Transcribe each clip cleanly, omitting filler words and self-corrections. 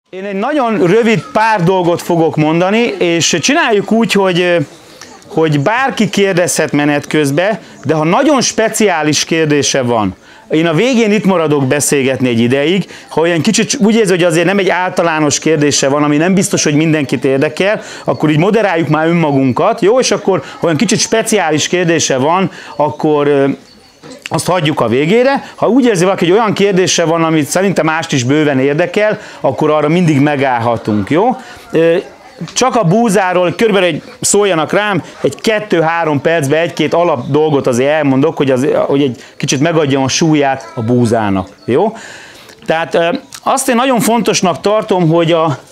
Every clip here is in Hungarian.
Én egy nagyon rövid pár dolgot fogok mondani, és csináljuk úgy, hogy bárki kérdezhet menet közben, de ha nagyon speciális kérdése van, én a végén itt maradok beszélgetni egy ideig, ha olyan kicsit úgy érzi, hogy azért nem egy általános kérdése van, ami nem biztos, hogy mindenkit érdekel, akkor így moderáljuk már önmagunkat, jó? És akkor ha olyan kicsit speciális kérdése van, akkor azt hagyjuk a végére. Ha úgy érzi valaki, hogy olyan kérdése van, amit szerintem mást is bőven érdekel, akkor arra mindig megállhatunk, jó? Csak a búzáról körülbelül szóljanak rám, egy 2-3 percben egy-két alap dolgot azért elmondok, hogy egy kicsit megadjam a súlyát a búzának, jó? Tehát azt én nagyon fontosnak tartom, hogy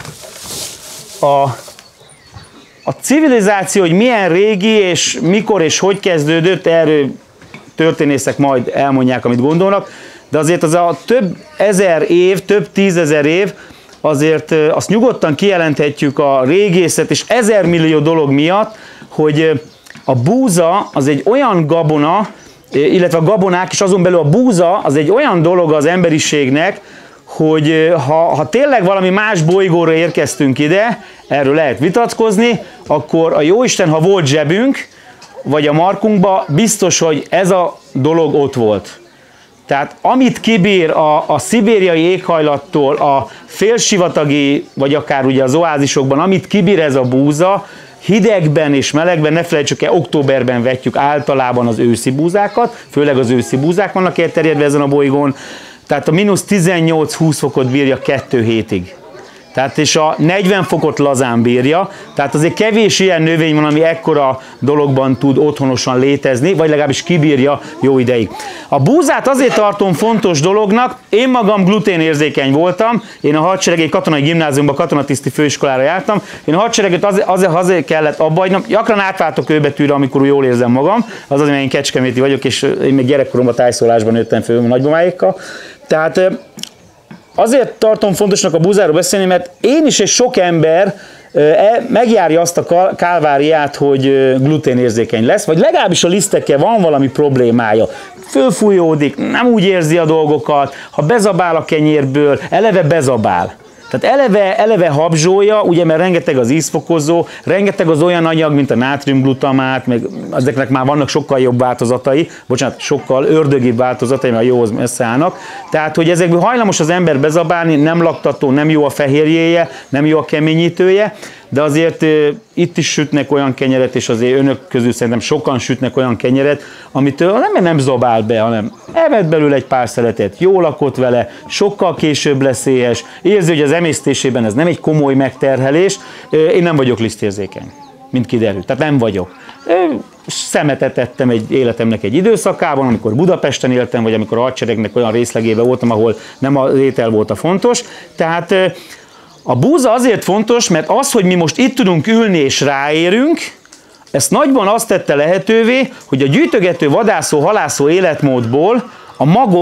a civilizáció, hogy milyen régi, és mikor és hogy kezdődött, erről történészek majd elmondják, amit gondolnak, de azért az a több ezer év, több tízezer év, azért azt nyugodtan kijelenthetjük a régészet és 1000 millió dolog miatt, hogy a búza az egy olyan gabona, illetve a gabonák, és azon belül a búza az egy olyan dolog az emberiségnek, hogy ha tényleg valami más bolygóra érkeztünk ide, erről lehet vitatkozni, akkor a jóisten, ha volt zsebünk, vagy a markunkba, biztos, hogy ez a dolog ott volt. Tehát amit kibír a szibériai éghajlattól, a félsivatagi, vagy akár ugye az oázisokban, amit kibír ez a búza, hidegben és melegben, ne felejtsük el, októberben vetjük általában az őszi búzákat, főleg az őszi búzák vannak elterjedve ezen a bolygón, tehát a mínusz 18-20 fokot bírja 2 hétig. Tehát és a 40 fokot lazán bírja, tehát azért kevés ilyen növény van, ami ekkora dologban tud otthonosan létezni, vagy legalábbis kibírja jó ideig. A búzát azért tartom fontos dolognak, én magam gluténérzékeny voltam, én a hadseregi katonai gimnáziumban, katonatiszti főiskolára jártam, én a hadsereget azért kellett abbahagynom, gyakran átváltok kőbetűre, amikor jól érzem magam, az azért, mert én kecskeméti vagyok, és én még gyerekkoromban tájszólásban nőttem föl nagymamáékkal, tehát azért tartom fontosnak a búzáról beszélni, mert én is és sok ember megjárja azt a kálváriát, hogy gluténérzékeny lesz, vagy legalábbis a lisztekkel van valami problémája. Fölfújódik, nem úgy érzi a dolgokat, ha bezabál a kenyérből, eleve bezabál. Tehát eleve habzsolja, ugye, mert rengeteg az ízfokozó, rengeteg az olyan anyag, mint a nátriumglutamát, meg ezeknek már vannak sokkal jobb változatai, bocsánat, sokkal ördögibb változatai, mert a jóhoz messze állnak. Tehát, hogy ezekből hajlamos az ember bezabálni, nem laktató, nem jó a fehérjéje, nem jó a keményítője, de azért itt is sütnek olyan kenyeret, és azért önök közül szerintem sokan sütnek olyan kenyeret, amitől nem zabál be, hanem evett belőle egy pár szeletet, jól lakott vele, sokkal később lesz éhes, érzi, hogy az emésztésében ez nem egy komoly megterhelés. Én nem vagyok lisztérzékeny, mint kiderült, tehát nem vagyok. Szemetet ettem életemnek egy időszakában, amikor Budapesten éltem, vagy amikor a hadseregnek olyan részlegében voltam, ahol nem a étel volt a fontos. Tehát a búza azért fontos, mert az, hogy mi most itt tudunk ülni és ráérünk, ezt nagyban azt tette lehetővé, hogy a gyűjtögető, vadászó, halászó életmódból a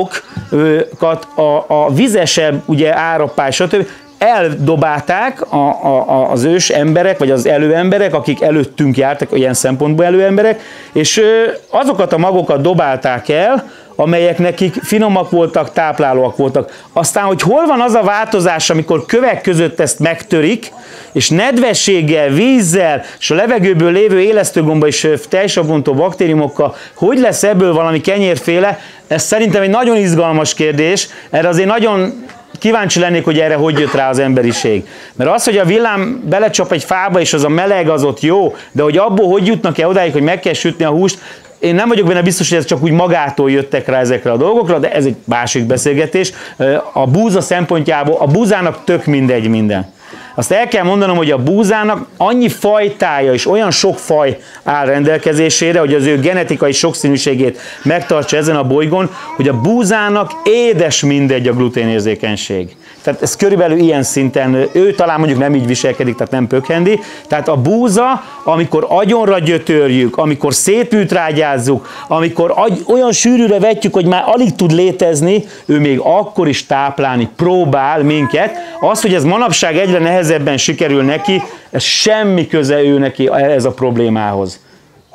magokat, a vizesebb, ugye árapály, stb. Eldobálták az ős emberek, vagy az előemberek, akik előttünk jártak, ilyen szempontból előemberek, és azokat a magokat dobálták el, amelyek nekik finomak voltak, táplálóak voltak. Aztán, hogy hol van az a változás, amikor kövek között ezt megtörik, és nedvességgel, vízzel, és a levegőből lévő élesztőgomba és tejsavbontó baktériumokkal, hogy lesz ebből valami kenyérféle, ez szerintem egy nagyon izgalmas kérdés, erre azért nagyon kíváncsi lennék, hogy erre hogy jött rá az emberiség. Mert az, hogy a villám belecsap egy fába, és az a meleg, az ott jó, de hogy abból hogy jutnak el odáig, hogy meg kell sütni a húst, én nem vagyok benne biztos, hogy ez csak úgy magától jöttek rá ezekre a dolgokra, de ez egy másik beszélgetés. A búza szempontjából, a búzának tök mindegy minden. Azt el kell mondanom, hogy a búzának annyi fajtája és olyan sok faj áll rendelkezésére, hogy az ő genetikai sokszínűségét megtartsa ezen a bolygón, hogy a búzának édes mindegy a gluténérzékenység. Tehát ez körülbelül ilyen szinten, ő talán mondjuk nem így viselkedik, tehát nem pökhendi. Tehát a búza, amikor agyonra gyötörjük, amikor szétműtrágyázzuk, amikor olyan sűrűre vetjük, hogy már alig tud létezni, ő még akkor is táplálni próbál minket. Az, hogy ez manapság egyre nehezebben sikerül neki, ez semmi köze ő neki ez a problémához.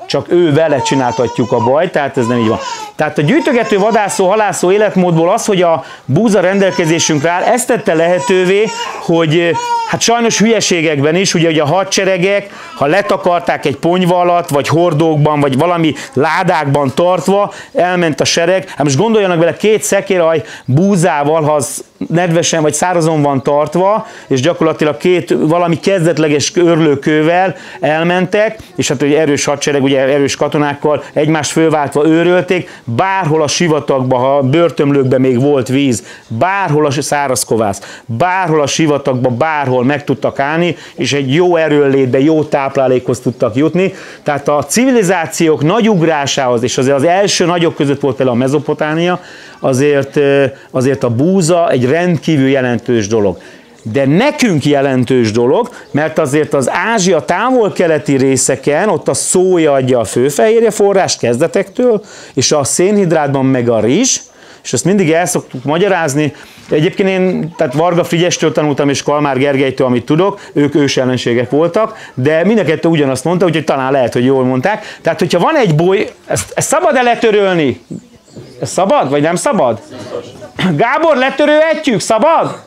csak ő vele csináltatjuk a bajt, tehát ez nem így van. Tehát a gyűjtögető, vadászó, halászó életmódból az, hogy a búza rendelkezésünkre áll, ezt tette lehetővé, hogy hát sajnos hülyeségekben is, ugye a hadseregek, ha letakarták egy ponyva alatt, vagy hordókban, vagy valami ládákban tartva, elment a sereg. Hát most gondoljanak bele, 2 szekéraj búzával, ha az nedvesen vagy szárazon van tartva, és gyakorlatilag 2 valami kezdetleges örlőkővel elmentek, és hát egy erős hadsereg, ugye erős katonákkal egymást fölváltva őrölték, bárhol a sivatagban, ha börtönlőkben még volt víz, bárhol a szárazkovász, bárhol a sivatagban, bárhol meg tudtak állni, és egy jó erőnlétbe, jó táplálékhoz tudtak jutni. Tehát a civilizációk nagy ugrásához, és azért az első nagyok között volt például a Mezopotámia, azért a búza egy rendkívül jelentős dolog. De nekünk jelentős dolog, mert azért az Ázsia távol-keleti részeken ott a szója adja a főfehérje forrást kezdetektől, és a szénhidrátban meg a rizs, és ezt mindig el szoktuk magyarázni. Egyébként én tehát Varga Frigyestől tanultam, és Kalmár Gergelytől, amit tudok, ők ősellenségek voltak, de mind a kettő ugyanazt mondta, úgyhogy talán lehet, hogy jól mondták. Tehát, hogyha van egy boly, ezt szabad-e letörölni? Ez szabad, vagy nem szabad? Gábor, letörölhetjük? Szabad?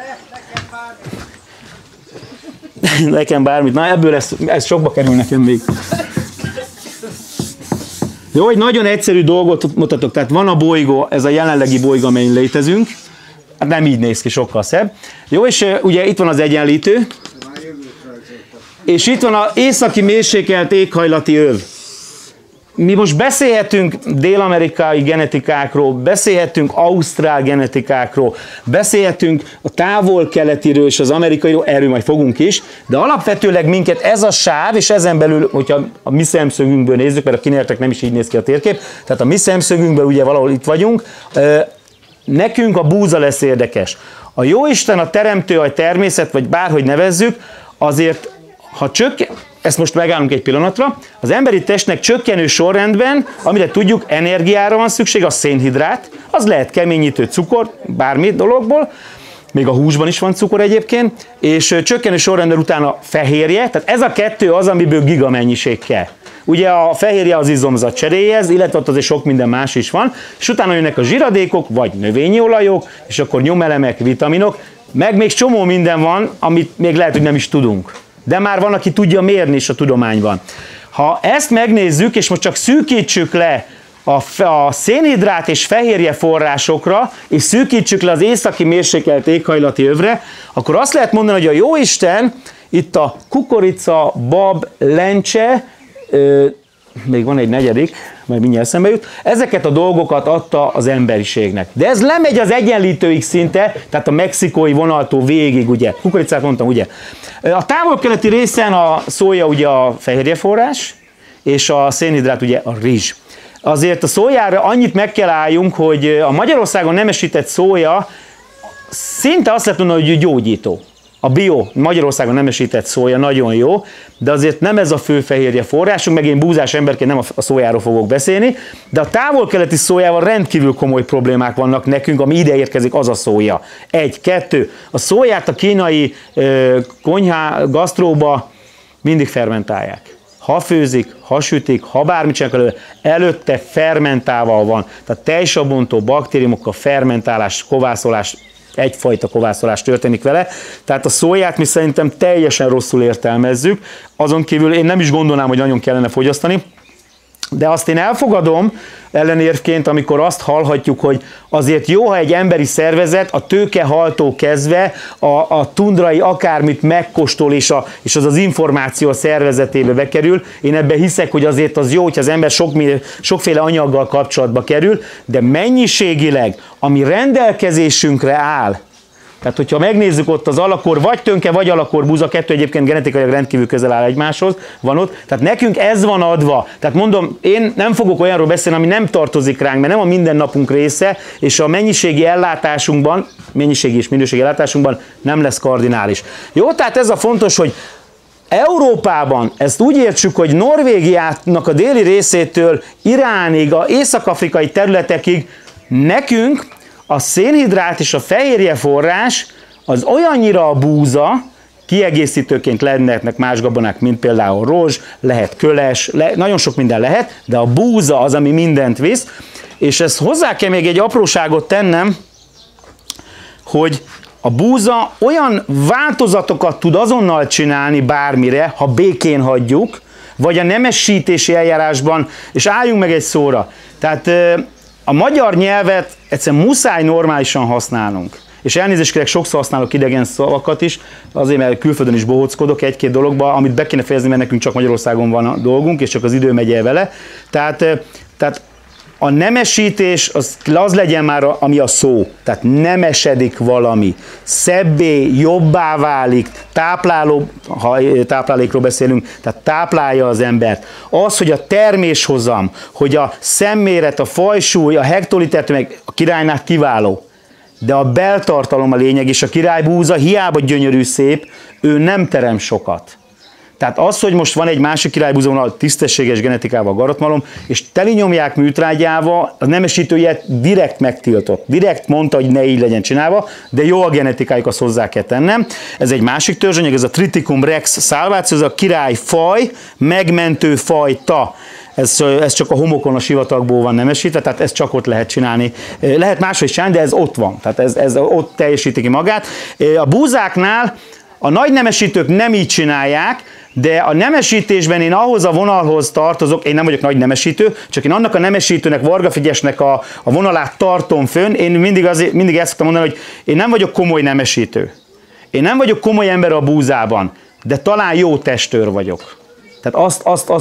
Nekem bármit. Na, ebből ez sokba kerül nekem még. Jó, egy nagyon egyszerű dolgot mutatok. Tehát van a bolygó, ez a jelenlegi bolygó, amelyen létezünk. Hát nem így néz ki, sokkal szebb. Jó, és ugye itt van az egyenlítő. És itt van az északi mérsékelt éghajlati öv. Mi most beszélhetünk dél-amerikai genetikákról, beszélhetünk ausztrál genetikákról, beszélhetünk a távol-keletiről és az amerikairól, erről majd fogunk is, de alapvetőleg minket ez a sáv, és ezen belül, hogyha a mi szemszögünkből nézzük, mert a kinéletek nem is így néz ki a térkép, tehát a mi szemszögünkből ugye valahol itt vagyunk, nekünk a búza lesz érdekes. A Jóisten, a teremtő, a természet, vagy bárhogy nevezzük, azért, ha ezt most megállunk egy pillanatra, az emberi testnek csökkenő sorrendben, amire tudjuk, energiára van szükség, a szénhidrát, az lehet keményítő cukor, bármi dologból, még a húsban is van cukor egyébként, és csökkenő sorrendben utána fehérje, tehát ez a kettő az, amiből gigamennyiség kell. Ugye a fehérje az izomzat cseréjéhez, illetve ott azért sok minden más is van, és utána jönnek a zsiradékok, vagy növényi olajok, és akkor nyomelemek, vitaminok, meg még csomó minden van, amit még lehet, hogy nem is tudunk. De már van, aki tudja mérni is a tudományban. Ha ezt megnézzük, és most csak szűkítsük le a szénhidrát és fehérje forrásokra, és szűkítsük le az északi mérsékelt éghajlati övre, akkor azt lehet mondani, hogy a Jóisten itt a kukorica, bab, lencse, még van egy negyedik, majd mindjárt eszembe jut, ezeket a dolgokat adta az emberiségnek. De ez lemegy az egyenlítőig szinte, tehát a mexikói vonaltól végig, ugye, kukoricát mondtam, ugye. A távol-keleti részen a szója ugye a fehérjeforrás, és a szénhidrát ugye a rizs. Azért a szójára annyit meg kell álljunk, hogy a Magyarországon nemesített szója szinte azt lehet mondani, hogy gyógyító. A bio, Magyarországon nemesített szója nagyon jó, de azért nem ez a fő fehérje forrásunk, meg én búzás emberként nem a szójáról fogok beszélni, de a távol-keleti szójával rendkívül komoly problémák vannak nekünk, ami ide érkezik, az a szója. 1, 2, a szóját a kínai gasztróba mindig fermentálják. Ha főzik, ha sütik, ha bármit csinálnak előtte fermentálva van. Tehát tejsabontó baktériumokkal fermentálás, kovászolás, egyfajta kovászolás történik vele. Tehát a szóját mi szerintem teljesen rosszul értelmezzük. Azon kívül én nem is gondolnám, hogy nagyon kellene fogyasztani. De azt én elfogadom ellenérvként, amikor azt hallhatjuk, hogy azért jó, ha egy emberi szervezet a tőkehaltó kezdve a tundrai akármit megkóstol, és az információ a szervezetébe bekerül. Én ebben hiszek, hogy azért az jó, hogy az ember sokféle anyaggal kapcsolatba kerül, de mennyiségileg, ami rendelkezésünkre áll, tehát, hogyha megnézzük ott az alakor, vagy tönke, vagy alakor búza, kettő egyébként genetikailag rendkívül közel áll egymáshoz, van ott. Tehát nekünk ez van adva. Tehát mondom, én nem fogok olyanról beszélni, ami nem tartozik ránk, mert nem a mindennapunk része, és a mennyiségi ellátásunkban, mennyiségi és minőségi ellátásunkban nem lesz kardinális. Jó, tehát ez a fontos, hogy Európában ezt úgy értsük, hogy Norvégiának a déli részétől Iránig, a észak-afrikai területekig nekünk a szénhidrát és a fehérje forrás az olyannyira a búza, kiegészítőként lehetnek más gabonák, mint például rozs, lehet köles, nagyon sok minden lehet, de a búza az, ami mindent visz, és ezt hozzá kell még egy apróságot tennem, hogy a búza olyan változatokat tud azonnal csinálni bármire, ha békén hagyjuk, vagy a nemesítési eljárásban, és álljunk meg egy szóra. Tehát a magyar nyelvet egyszerűen muszáj normálisan használnunk. És elnézést kérek, sokszor használok idegen szavakat is, azért, mert külföldön is bohóckodok egy-két dologba, amit be kéne fejezni, mert nekünk csak Magyarországon van a dolgunk, és csak az idő megy el vele. Tehát a nemesítés az legyen már, ami a szó. Tehát nemesedik valami, szebbé, jobbá válik, tápláló, ha táplálékról beszélünk, tehát táplálja az embert. Az, hogy a terméshozam, hogy a szemméret, a fajsúly, a hektoliter tömeg a királynál kiváló. De a beltartalom a lényeg, és a királybúza hiába gyönyörű szép, ő nem terem sokat. Tehát az, hogy most van egy másik királybúzavonal tisztességes genetikával garatmalom, és telinyomják műtrágyával, a nemesítője direkt megtiltott. Direkt mondta, hogy ne így legyen csinálva, de jó a genetikájuk, azt hozzá kell tennem. Ez egy másik törzsanyag, ez a Triticum rex salvatio, ez a királyfaj, megmentő fajta. Ez csak a homokon, a sivatagból van nemesítve, tehát ezt csak ott lehet csinálni. Lehet máshogy csinálni, de ez ott van, tehát ez ott teljesíti ki magát. A búzáknál a nagy nemesítők nem így csinálják, de a nemesítésben én ahhoz a vonalhoz tartozok, én nem vagyok nagy nemesítő, csak én annak a nemesítőnek, Varga Frigyesnek a vonalát tartom fönn. Én mindig ezt szoktam mondani, hogy én nem vagyok komoly nemesítő. Én nem vagyok komoly ember a búzában, de talán jó testőr vagyok. Tehát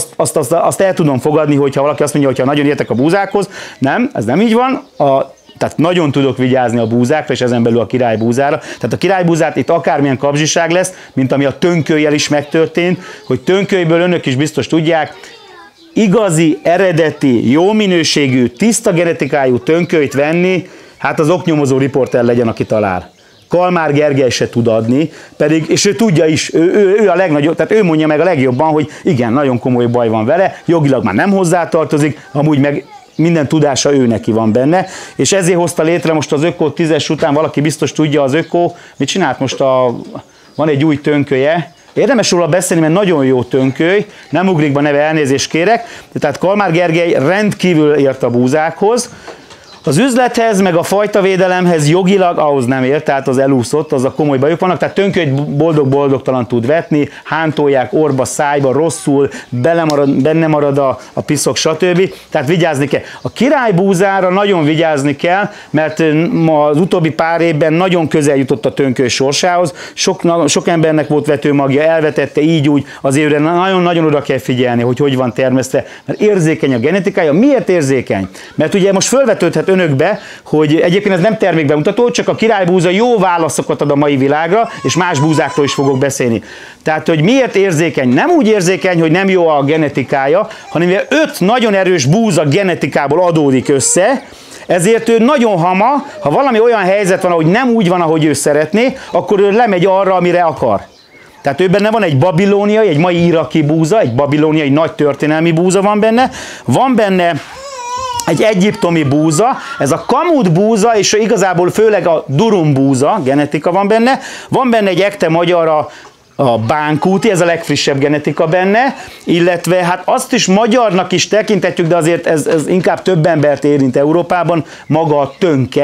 azt el tudom fogadni, hogyha valaki azt mondja, hogy nagyon értek a búzákhoz. Nem, ez nem így van. Tehát nagyon tudok vigyázni a búzákra, és ezen belül a királybúzára. Tehát a királybúzát itt akármilyen kapzsiság lesz, mint ami a tönkölyjel is megtörtént, hogy tönkölyből önök is biztos tudják, igazi, eredeti, jó minőségű, tiszta genetikájú tönkölyt venni, hát az oknyomozó riporter legyen, aki talál. Kalmár Gergely se tud adni, pedig, és ő tudja is, ő a legnagyobb, tehát ő mondja meg a legjobban, hogy igen, nagyon komoly baj van vele, jogilag már nem hozzátartozik, amúgy meg minden tudása ő neki van benne, és ezért hozta létre most az Öko 10-es után, valaki biztos tudja, az Öko, mit csinált most, van egy új tönkölyje, érdemes róla beszélni, mert nagyon jó tönköly, nem ugrik be neve, elnézést kérek, tehát Kalmár Gergely rendkívül ért a búzákhoz, az üzlethez, meg a fajtavédelemhez jogilag ahhoz nem ért, tehát az elúszott, az a komoly bajok vannak, tehát tönkölyt boldog-boldogtalan tud vetni, hántolják orba, szájba, rosszul, benne marad a piszok, stb. Tehát vigyázni kell. A királybúzára nagyon vigyázni kell, mert az utóbbi pár évben nagyon közel jutott a tönköly sorsához, sok embernek volt vetőmagja, elvetette így úgy, azért nagyon-nagyon oda kell figyelni, hogy van termesztve, mert érzékeny a genetikája. Miért érzékeny? Mert ugye most fölvetődhet önökbe, hogy egyébként ez nem termékbemutató, csak a királybúza jó válaszokat ad a mai világra, és más búzákról is fogok beszélni. Tehát, hogy miért érzékeny? Nem úgy érzékeny, hogy nem jó a genetikája, hanem 5 nagyon erős búza genetikából adódik össze, ezért ő nagyon ha valami olyan helyzet van, hogy nem úgy van, ahogy ő szeretné, akkor ő lemegy arra, amire akar. Tehát ő benne van egy babilóniai, egy mai iraki búza, egy babilóniai nagy történelmi búza van benne egy egyiptomi búza, ez a kamut búza, és igazából főleg a durum búza genetika van benne egy ekte magyar, a bánkúti, ez a legfrissebb genetika benne, illetve hát azt is magyarnak is tekintetjük, de azért ez inkább több embert érint Európában, maga a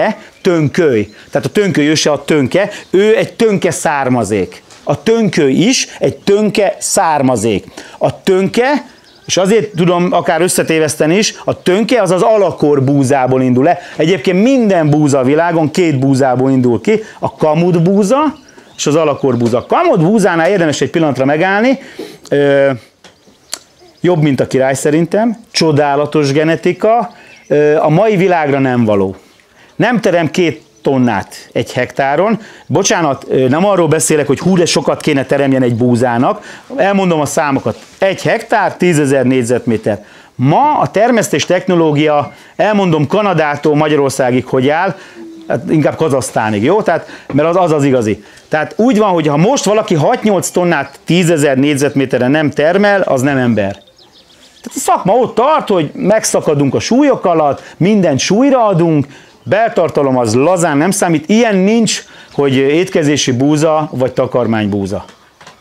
tönköly. Tehát a tönköly őse a tönke, ő egy tönke származék. A tönköly is egy tönke származék. A tönke, és azért tudom akár összetéveszteni is, a tönke az alakor búzából indul le. Egyébként minden búza a világon 2 búzából indul ki, a kamut búza és az alakor búza. A kamut búzánál érdemes egy pillanatra megállni, jobb, mint a király szerintem, csodálatos genetika, a mai világra nem való. Nem terem 2 tonnát egy hektáron. Bocsánat, nem arról beszélek, hogy hú, de sokat kéne teremjen egy búzának. Elmondom a számokat. 1 hektár, 10 000 négyzetméter. Ma a termesztés technológia, elmondom Kanadától Magyarországig, hogy áll, hát inkább Kazahsztánig, jó? Tehát, mert az igazi. Tehát úgy van, hogy ha most valaki 6-8 tonnát 10 000 négyzetméterre nem termel, az nem ember. Tehát a szakma ott tart, hogy megszakadunk a súlyok alatt, mindent súlyra adunk, beltartalom az lazán nem számít, ilyen nincs, hogy étkezési búza vagy takarmánybúza.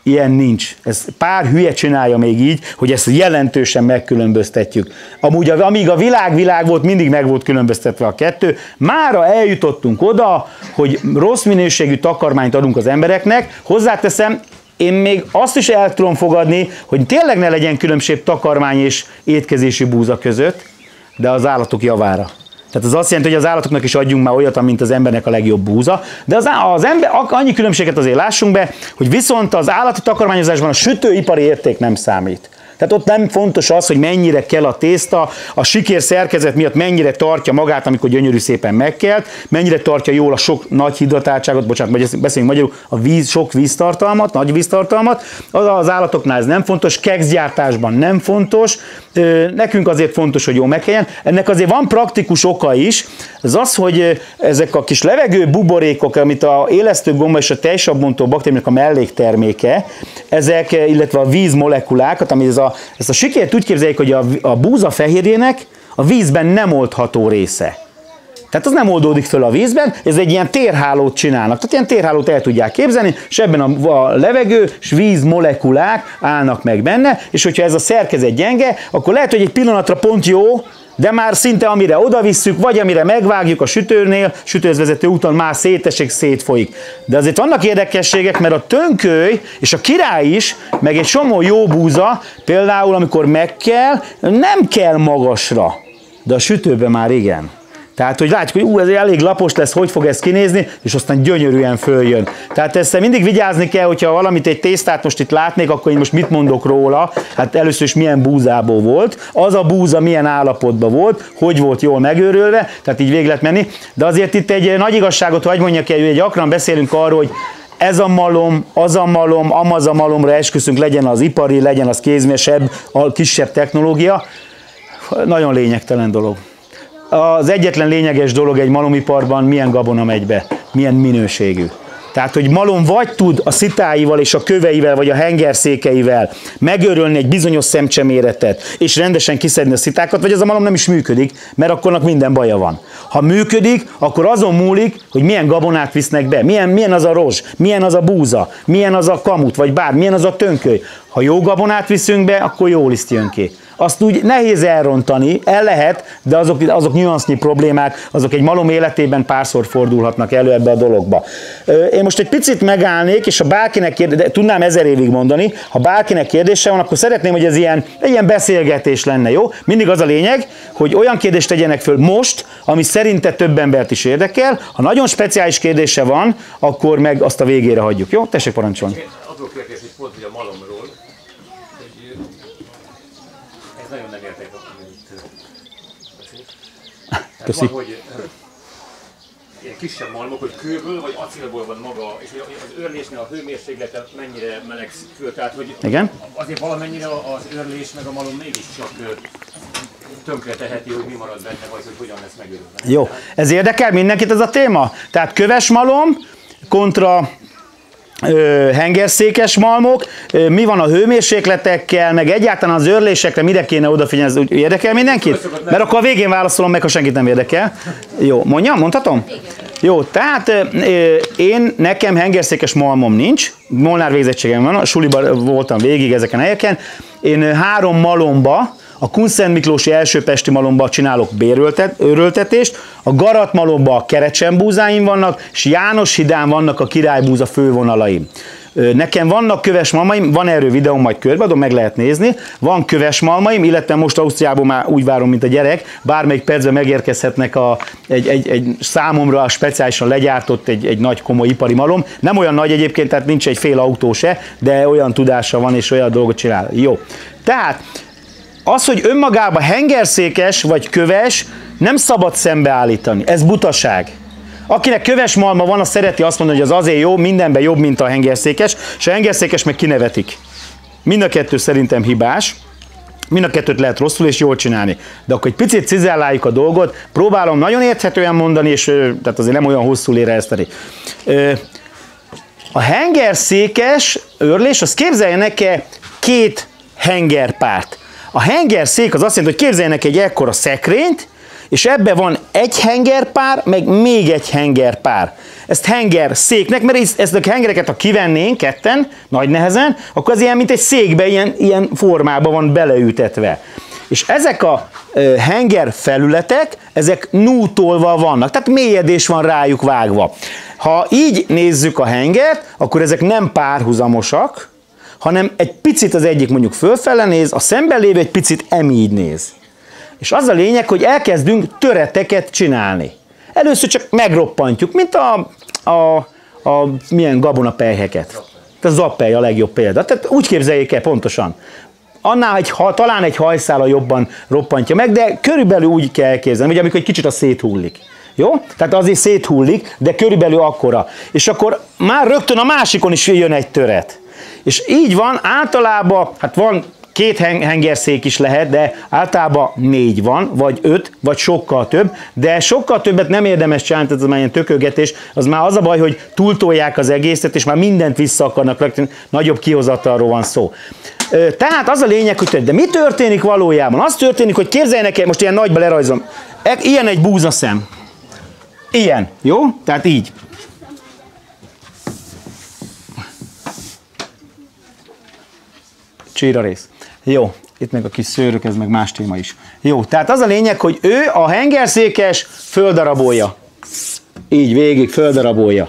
Ilyen nincs. Ez pár hülye csinálja még így, hogy ezt jelentősen megkülönböztetjük. Amúgy amíg a világ volt, mindig meg volt különböztetve a kettő. Mára eljutottunk oda, hogy rossz minőségű takarmányt adunk az embereknek. Hozzáteszem, én még azt is el tudom fogadni, hogy tényleg ne legyen különbség takarmány és étkezési búza között, de az állatok javára. Tehát az azt jelenti, hogy az állatoknak is adjunk már olyat, mint az embernek a legjobb búza, de az ember, annyi különbséget azért lássunk be, hogy viszont az állati takarmányozásban a sütőipari érték nem számít. Tehát ott nem fontos az, hogy mennyire kell a tészta, a sikér szerkezet miatt mennyire tartja magát, amikor gyönyörű szépen megkelt, mennyire tartja jól a sok nagy hidratáltságot, bocsánat, beszéljünk magyarul, a víz, sok víztartalmat, nagy víztartalmat, az állatoknál ez nem fontos, kekszgyártásban nem fontos, nekünk azért fontos, hogy jól megkeljen. Ennek azért van praktikus oka is, ez az, hogy ezek a kis levegő buborékok, amit a élesztőgomba és a tejsabbontó baktériumnak a mellékterméke, ezek, illetve a vízmolekulákat, ami ezt a sikert úgy képzeljük, hogy a búza fehérjének a vízben nem oldható része. Tehát az nem oldódik föl a vízben, ez egy ilyen térhálót csinálnak. Tehát ilyen térhálót el tudják képzelni, és ebben a levegő és víz molekulák állnak meg benne, és hogyha ez a szerkezet gyenge, akkor lehet, hogy egy pillanatra pont jó, de már szinte amire odavisszük, vagy amire megvágjuk a sütőnél, sütőhöz vezető úton már szétesik, szétfolyik. De azért vannak érdekességek, mert a tönköly és a király is, meg egy csomó jó búza, például amikor megkel, nem kell magasra, de a sütőben már igen. Tehát, hogy látjuk, hogy ez elég lapos lesz, hogy fog ez kinézni, és aztán gyönyörűen följön. Tehát ezt mindig vigyázni kell, hogyha valamit, egy tésztát most itt látnék, akkor én most mit mondok róla? Hát először is milyen búzából volt, az a búza milyen állapotban volt, hogy volt jól megőrölve, tehát így végig lehet menni. De azért itt egy nagy igazságot, hogy mondjak el, hogy gyakran beszélünk arról, hogy ez a malom, az a malom, amaz a malomra esküszünk, legyen az ipari, legyen az kézmesebb, a kisebb technológia. Nagyon lényegtelen dolog. Az egyetlen lényeges dolog egy malomiparban, milyen gabona megy be, milyen minőségű. Tehát, hogy malom vagy tud a szitáival és a köveivel, vagy a hengerszékeivel megőrölni egy bizonyos szemcseméretet, és rendesen kiszedni a szitákat, vagy az a malom nem is működik, mert akkornak minden baja van. Ha működik, akkor azon múlik, hogy milyen gabonát visznek be, milyen az a rozs, milyen az a búza, milyen az a kamut, vagy milyen az a tönköly. Ha jó gabonát viszünk be, akkor jó liszt jön ki. Azt úgy nehéz elrontani, el lehet, de azok nüansznyi problémák, azok egy malom életében párszor fordulhatnak elő ebbe a dologba. Én most egy picit megállnék, és ha bárkinek kérdése, tudnám 1000 évig mondani, ha bárkinek kérdése van, akkor szeretném, hogy ez egy ilyen beszélgetés lenne, jó? Mindig az a lényeg, hogy olyan kérdést tegyenek föl most, ami szerinte több embert is érdekel. Ha nagyon speciális kérdése van, akkor meg azt a végére hagyjuk, jó? Tessék parancsolni. Azok kérdés, hogy pont hogy a malomról, hogy ez nagyon nem értek, amit Köszi. van, hogy ilyen kisebb malmok, hogy kőből vagy acélból van maga, és az őrlésnél a hőmérséklete mennyire melegszik föl, tehát hogy Igen? azért valamennyire az őrlés meg a malom mégiscsak tönkre teheti, hogy mi marad benne, vagy hogy hogyan lesz megőrülve. Jó, ez érdekel mindenkit ez a téma? Tehát köves malom kontra hengerszékes malmok, mi van a hőmérsékletekkel, meg egyáltalán az őrlésekre mire kéne odafigyelni, ez úgy érdekel mindenkit? Mert akkor a végén válaszolom meg, ha senkit nem érdekel. Jó, mondhatom? Igen. Jó, tehát nekem hengerszékes malmom nincs, molnár végzettségem van, a suliban voltam végig ezeken a helyeken, én 3 malomba, a Kunszent Miklósi első pesti malomba csinálok bérőröltetést, a Garat malomba a kerecsembúzáim vannak, és Jánoshidán vannak a királybúza fővonalaim. Nekem vannak köves malmaim, van erről videóm, majd körbeadom, meg lehet nézni. Van köves malmaim, illetve most Ausztriából már úgy várom, mint a gyerek, bármelyik percben megérkezhetnek egy számomra speciálisan legyártott egy nagy komoly ipari malom. Nem olyan nagy egyébként, tehát nincs egy fél autó se, de olyan tudása van és olyan dolgot csinál. Jó. Tehát az, hogy önmagában hengerszékes vagy köves, nem szabad szembeállítani. Ez butaság. Akinek köves malma van, az szereti azt mondani, hogy az azért jó, mindenben jobb, mint a hengerszékes, és a hengerszékes meg kinevetik. Mind a kettő szerintem hibás, mind a kettőt lehet rosszul és jól csinálni. De akkor egy picit cizelláljuk a dolgot, próbálom nagyon érthetően mondani, és tehát azért nem olyan hosszú érezteni. A hengerszékes őrlés, azt képzeljenek 2 hengerpárt. A hengerszék az azt jelenti, hogy képzeljenek egy ekkora szekrényt, és ebbe van egy hengerpár, meg még egy hengerpár. Ezt henger széknek, mert ezt a hengereket, ha kivennénk ketten, nagy nehezen, akkor az ilyen, mint egy székbe, ilyen formában van beleütetve. És ezek a henger felületek, ezek nútolva vannak, tehát mélyedés van rájuk vágva. Ha így nézzük a hengert, akkor ezek nem párhuzamosak, hanem egy picit az egyik mondjuk fölfele néz, a szemben lévő egy picit emígy néz. És az a lényeg, hogy elkezdünk töreteket csinálni. Először csak megroppantjuk, mint a milyen gabonapelyheket. A zappely a legjobb példa. Tehát úgy képzeljék el pontosan. Annál, talán egy hajszála jobban roppantja meg, de körülbelül úgy kell elképzelni, hogy amikor egy kicsit a széthullik. Jó? Tehát azért széthullik, de körülbelül akkora. És akkor már rögtön a másikon is jön egy töret. És így van, általában, hát van 2 hengerszék is lehet, de általában 4 van, vagy 5, vagy sokkal több, de sokkal többet nem érdemes csinálni, ez már ilyen tökögetés, az már az a baj, hogy túltolják az egészet, és már mindent vissza akarnak rögtön, nagyobb kihozatalról van szó. Tehát az a lényeg, hogy de mi történik valójában? Az történik, hogy képzeljenek el, most ilyen nagyba lerajzom, ilyen egy búzaszem. Ilyen, jó? Tehát így. Csírarész. Jó, itt meg a kis szőrök, ez meg más téma is. Jó, tehát az a lényeg, hogy ő a hengerszékes földarabolja. Így végig földarabolja.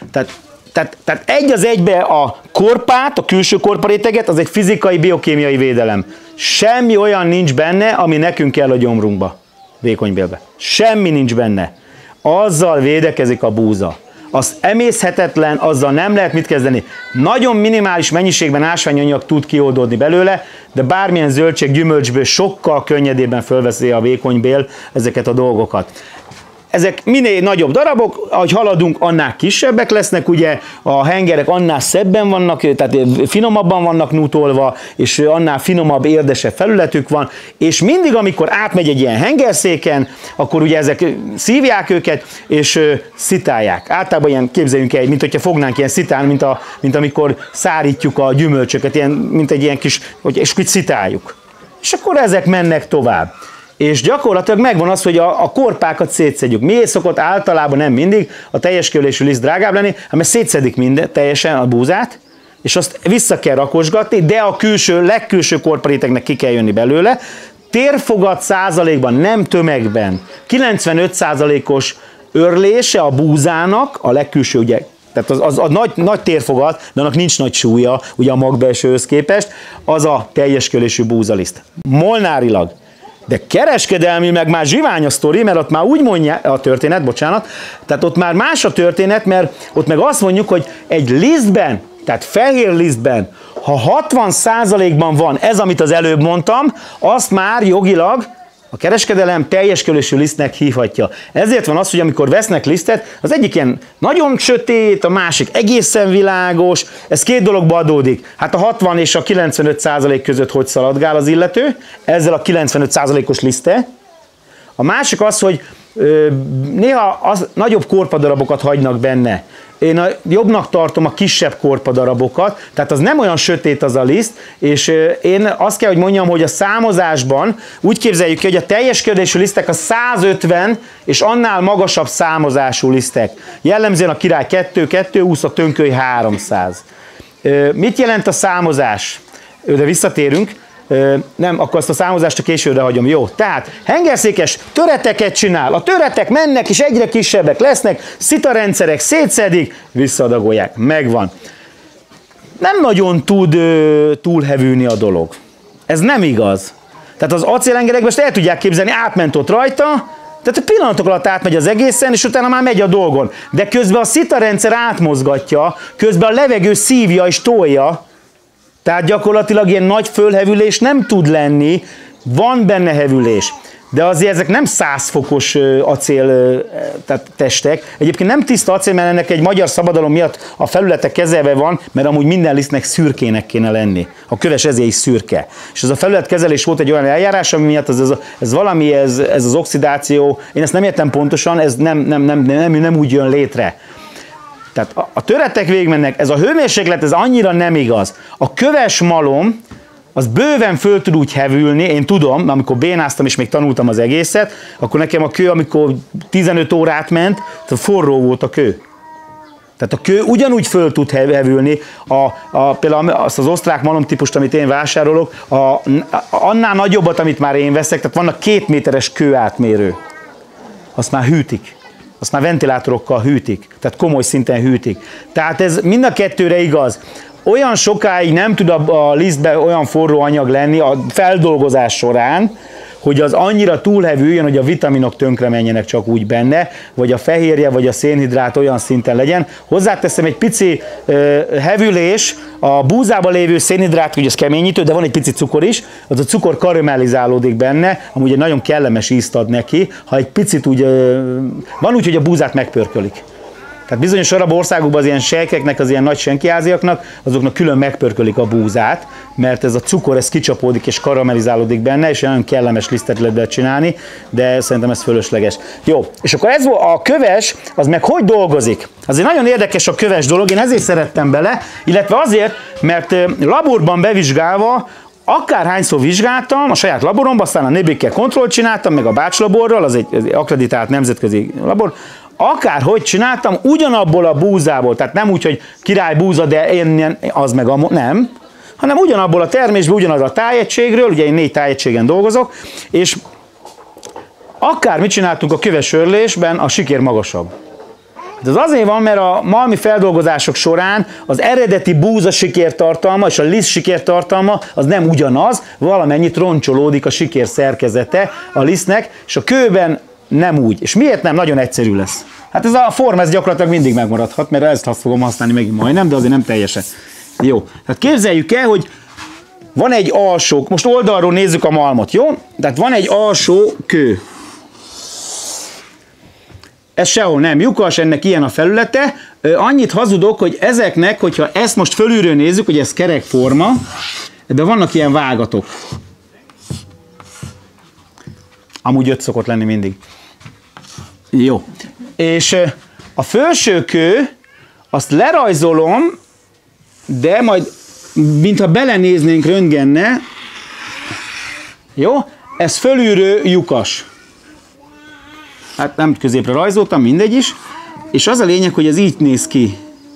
Tehát egy az egybe a korpát, a külső korparéteget, az egy fizikai, biokémiai védelem. Semmi olyan nincs benne, ami nekünk kell a gyomrunkba, vékonybélbe. Semmi nincs benne. Azzal védekezik a búza. Az emészhetetlen, azzal nem lehet mit kezdeni. Nagyon minimális mennyiségben ásványanyag tud kioldódni belőle, de bármilyen zöldség, gyümölcsből sokkal könnyedében fölveszi a vékonybél ezeket a dolgokat. Ezek minél nagyobb darabok, ahogy haladunk, annál kisebbek lesznek, ugye a hengerek annál szebben vannak, tehát finomabban vannak nútolva, és annál finomabb, érdesebb felületük van, és mindig, amikor átmegy egy ilyen hengerszéken, akkor ugye ezek szívják őket, és szitálják. Általában ilyen, képzeljünk el, mint hogyha fognánk ilyen szitán, mint amikor szárítjuk a gyümölcsöket, ilyen, mint egy ilyen kis, és úgy szitáljuk. És akkor ezek mennek tovább. És gyakorlatilag megvan az, hogy a korpákat szétszedjük. Miért szokott általában, nem mindig, a teljes kiölésű liszt drágább lenni, hanem szétszedik teljesen a búzát, és azt vissza kell rakosgatni, de a legkülső korparéteknek ki kell jönni belőle. Térfogat százalékban, nem tömegben, 95%-os örlése a búzának, a legkülső, ugye, tehát az nagy térfogat, de annak nincs nagy súlya, ugye a magbelsőhöz képest, az a teljes kiölésű búzaliszt. Molnárilag. De kereskedelmi meg már zsivány a sztori, mert ott már úgy mondja a történet, bocsánat, tehát ott már más a történet, mert ott meg azt mondjuk, hogy egy lisztben, tehát fehér lisztben, ha 60%-ban van ez, amit az előbb mondtam, azt már jogilag a kereskedelem teljes kiölésű lisztnek hívhatja. Ezért van az, hogy amikor vesznek lisztet, az egyik ilyen nagyon sötét, a másik egészen világos, ez 2 dologba adódik. Hát a 60 és a 95% között hogy szaladgál az illető, ezzel a 95%-os liszte. A másik az, hogy néha nagyobb korpadarabokat hagynak benne. Én jobbnak tartom a kisebb korpadarabokat, tehát az nem olyan sötét az a liszt, és én azt kell, hogy mondjam, hogy a számozásban úgy képzeljük ki, hogy a teljes kiölésű lisztek a 150 és annál magasabb számozású lisztek. Jellemzően a király 220, a tönköly 300. Mit jelent a számozás? De visszatérünk. Nem, akkor azt a számozást a későre hagyom. Jó, tehát hengerszékes töreteket csinál. A töretek mennek, és egyre kisebbek lesznek, szitarendszerek szétszedik, visszaadagolják. Megvan. Nem nagyon tud túlhevülni a dolog. Ez nem igaz. Tehát az acélhengerekben most el tudják képzelni, átment ott rajta, tehát pillanatok alatt átmegy az egészen, és utána már megy a dolgon. De közben a szitarendszer átmozgatja, közben a levegő szívja és tolja. Tehát gyakorlatilag ilyen nagy fölhevülés nem tud lenni, van benne hevülés, de azért ezek nem 100 fokos acél testek. Egyébként nem tiszta acél, mert ennek egy magyar szabadalom miatt a felülete kezelve van, mert amúgy minden lisztnek szürkének kéne lenni. A köves ezért is szürke. És ez a felületkezelés volt egy olyan eljárás, ami miatt ez valami, ez az oxidáció, én ezt nem értem pontosan, ez nem úgy jön létre. Tehát a töretek végigmennek, ez a hőmérséklet, ez annyira nem igaz. A köves malom, az bőven föl tud úgy hevülni, én tudom, amikor bénáztam és még tanultam az egészet, akkor nekem a kő, amikor 15 órát ment, forró volt a kő. Tehát a kő ugyanúgy föl tud hevülni, például azt az osztrák malomtípust, amit én vásárolok, annál nagyobbat, amit már én veszek, tehát vannak 2 méteres kő átmérő. Azt már hűtik. Azt már ventilátorokkal hűtik. Tehát komoly szinten hűtik. Tehát ez mind a kettőre igaz. Olyan sokáig nem tud a lisztben olyan forró anyag lenni a feldolgozás során, hogy az annyira túlhevüljön, hogy a vitaminok tönkre menjenek csak úgy benne, vagy a fehérje, vagy a szénhidrát olyan szinten legyen. Hozzáteszem egy pici hevülés, a búzában lévő szénhidrát, ugye ez keményítő, de van egy pici cukor is, az a cukor karamellizálódik benne, amúgy egy nagyon kellemes ízt ad neki, ha egy picit úgy, van úgy, hogy a búzát megpörkölik. Tehát bizonyos arab országokban az ilyen sejkeknek, az ilyen nagy senkiháziaknak, azoknak külön megpörkölik a búzát, mert ez a cukor, ez kicsapódik és karamellizálódik benne, és nagyon kellemes lisztet lehet csinálni, de szerintem ez fölösleges. Jó, és akkor ez a köves, az meg hogy dolgozik? Azért nagyon érdekes a köves dolog, én ezért szerettem bele, illetve azért, mert laborban bevizsgálva, akárhányszor vizsgáltam, a saját laboromban, aztán a Nebikkel kontrollt csináltam, meg a Bács laborral, az egy akreditált nemzetközi labor, akárhogy csináltam, ugyanabból a búzából, tehát nem úgy, hogy király búza, de én az meg nem, hanem ugyanabból a termésből, ugyanaz a tájegységről, ugye én 4 tájegységen dolgozok, és akármit csináltunk a köves örlésben, a siker magasabb. Ez azért van, mert a malmi feldolgozások során az eredeti búza sikertartalma és a liszt sikertartalma az nem ugyanaz, valamennyit roncsolódik a siker szerkezete a lisztnek, és a kőben nem úgy. És miért nem? Nagyon egyszerű lesz. Hát ez a forma, ez gyakorlatilag mindig megmaradhat, mert ezt fogom használni megint majdnem, de azért nem teljesen. Jó. Tehát képzeljük el, hogy van egy alsó, most oldalról nézzük a malmot, jó? Tehát van egy alsó kő. Ez sehol nem lyukas, ennek ilyen a felülete. Annyit hazudok, hogy ezeknek, hogyha ezt most fölülről nézzük, hogy ez kerek forma, de vannak ilyen vágatok. Amúgy 5 szokott lenni mindig. Jó. És a felső kő, azt lerajzolom, de majd, mintha belenéznénk röntgenne, jó? Ez fölülről lyukas. Hát nem középre rajzoltam, mindegy is. És az a lényeg, hogy ez így néz ki.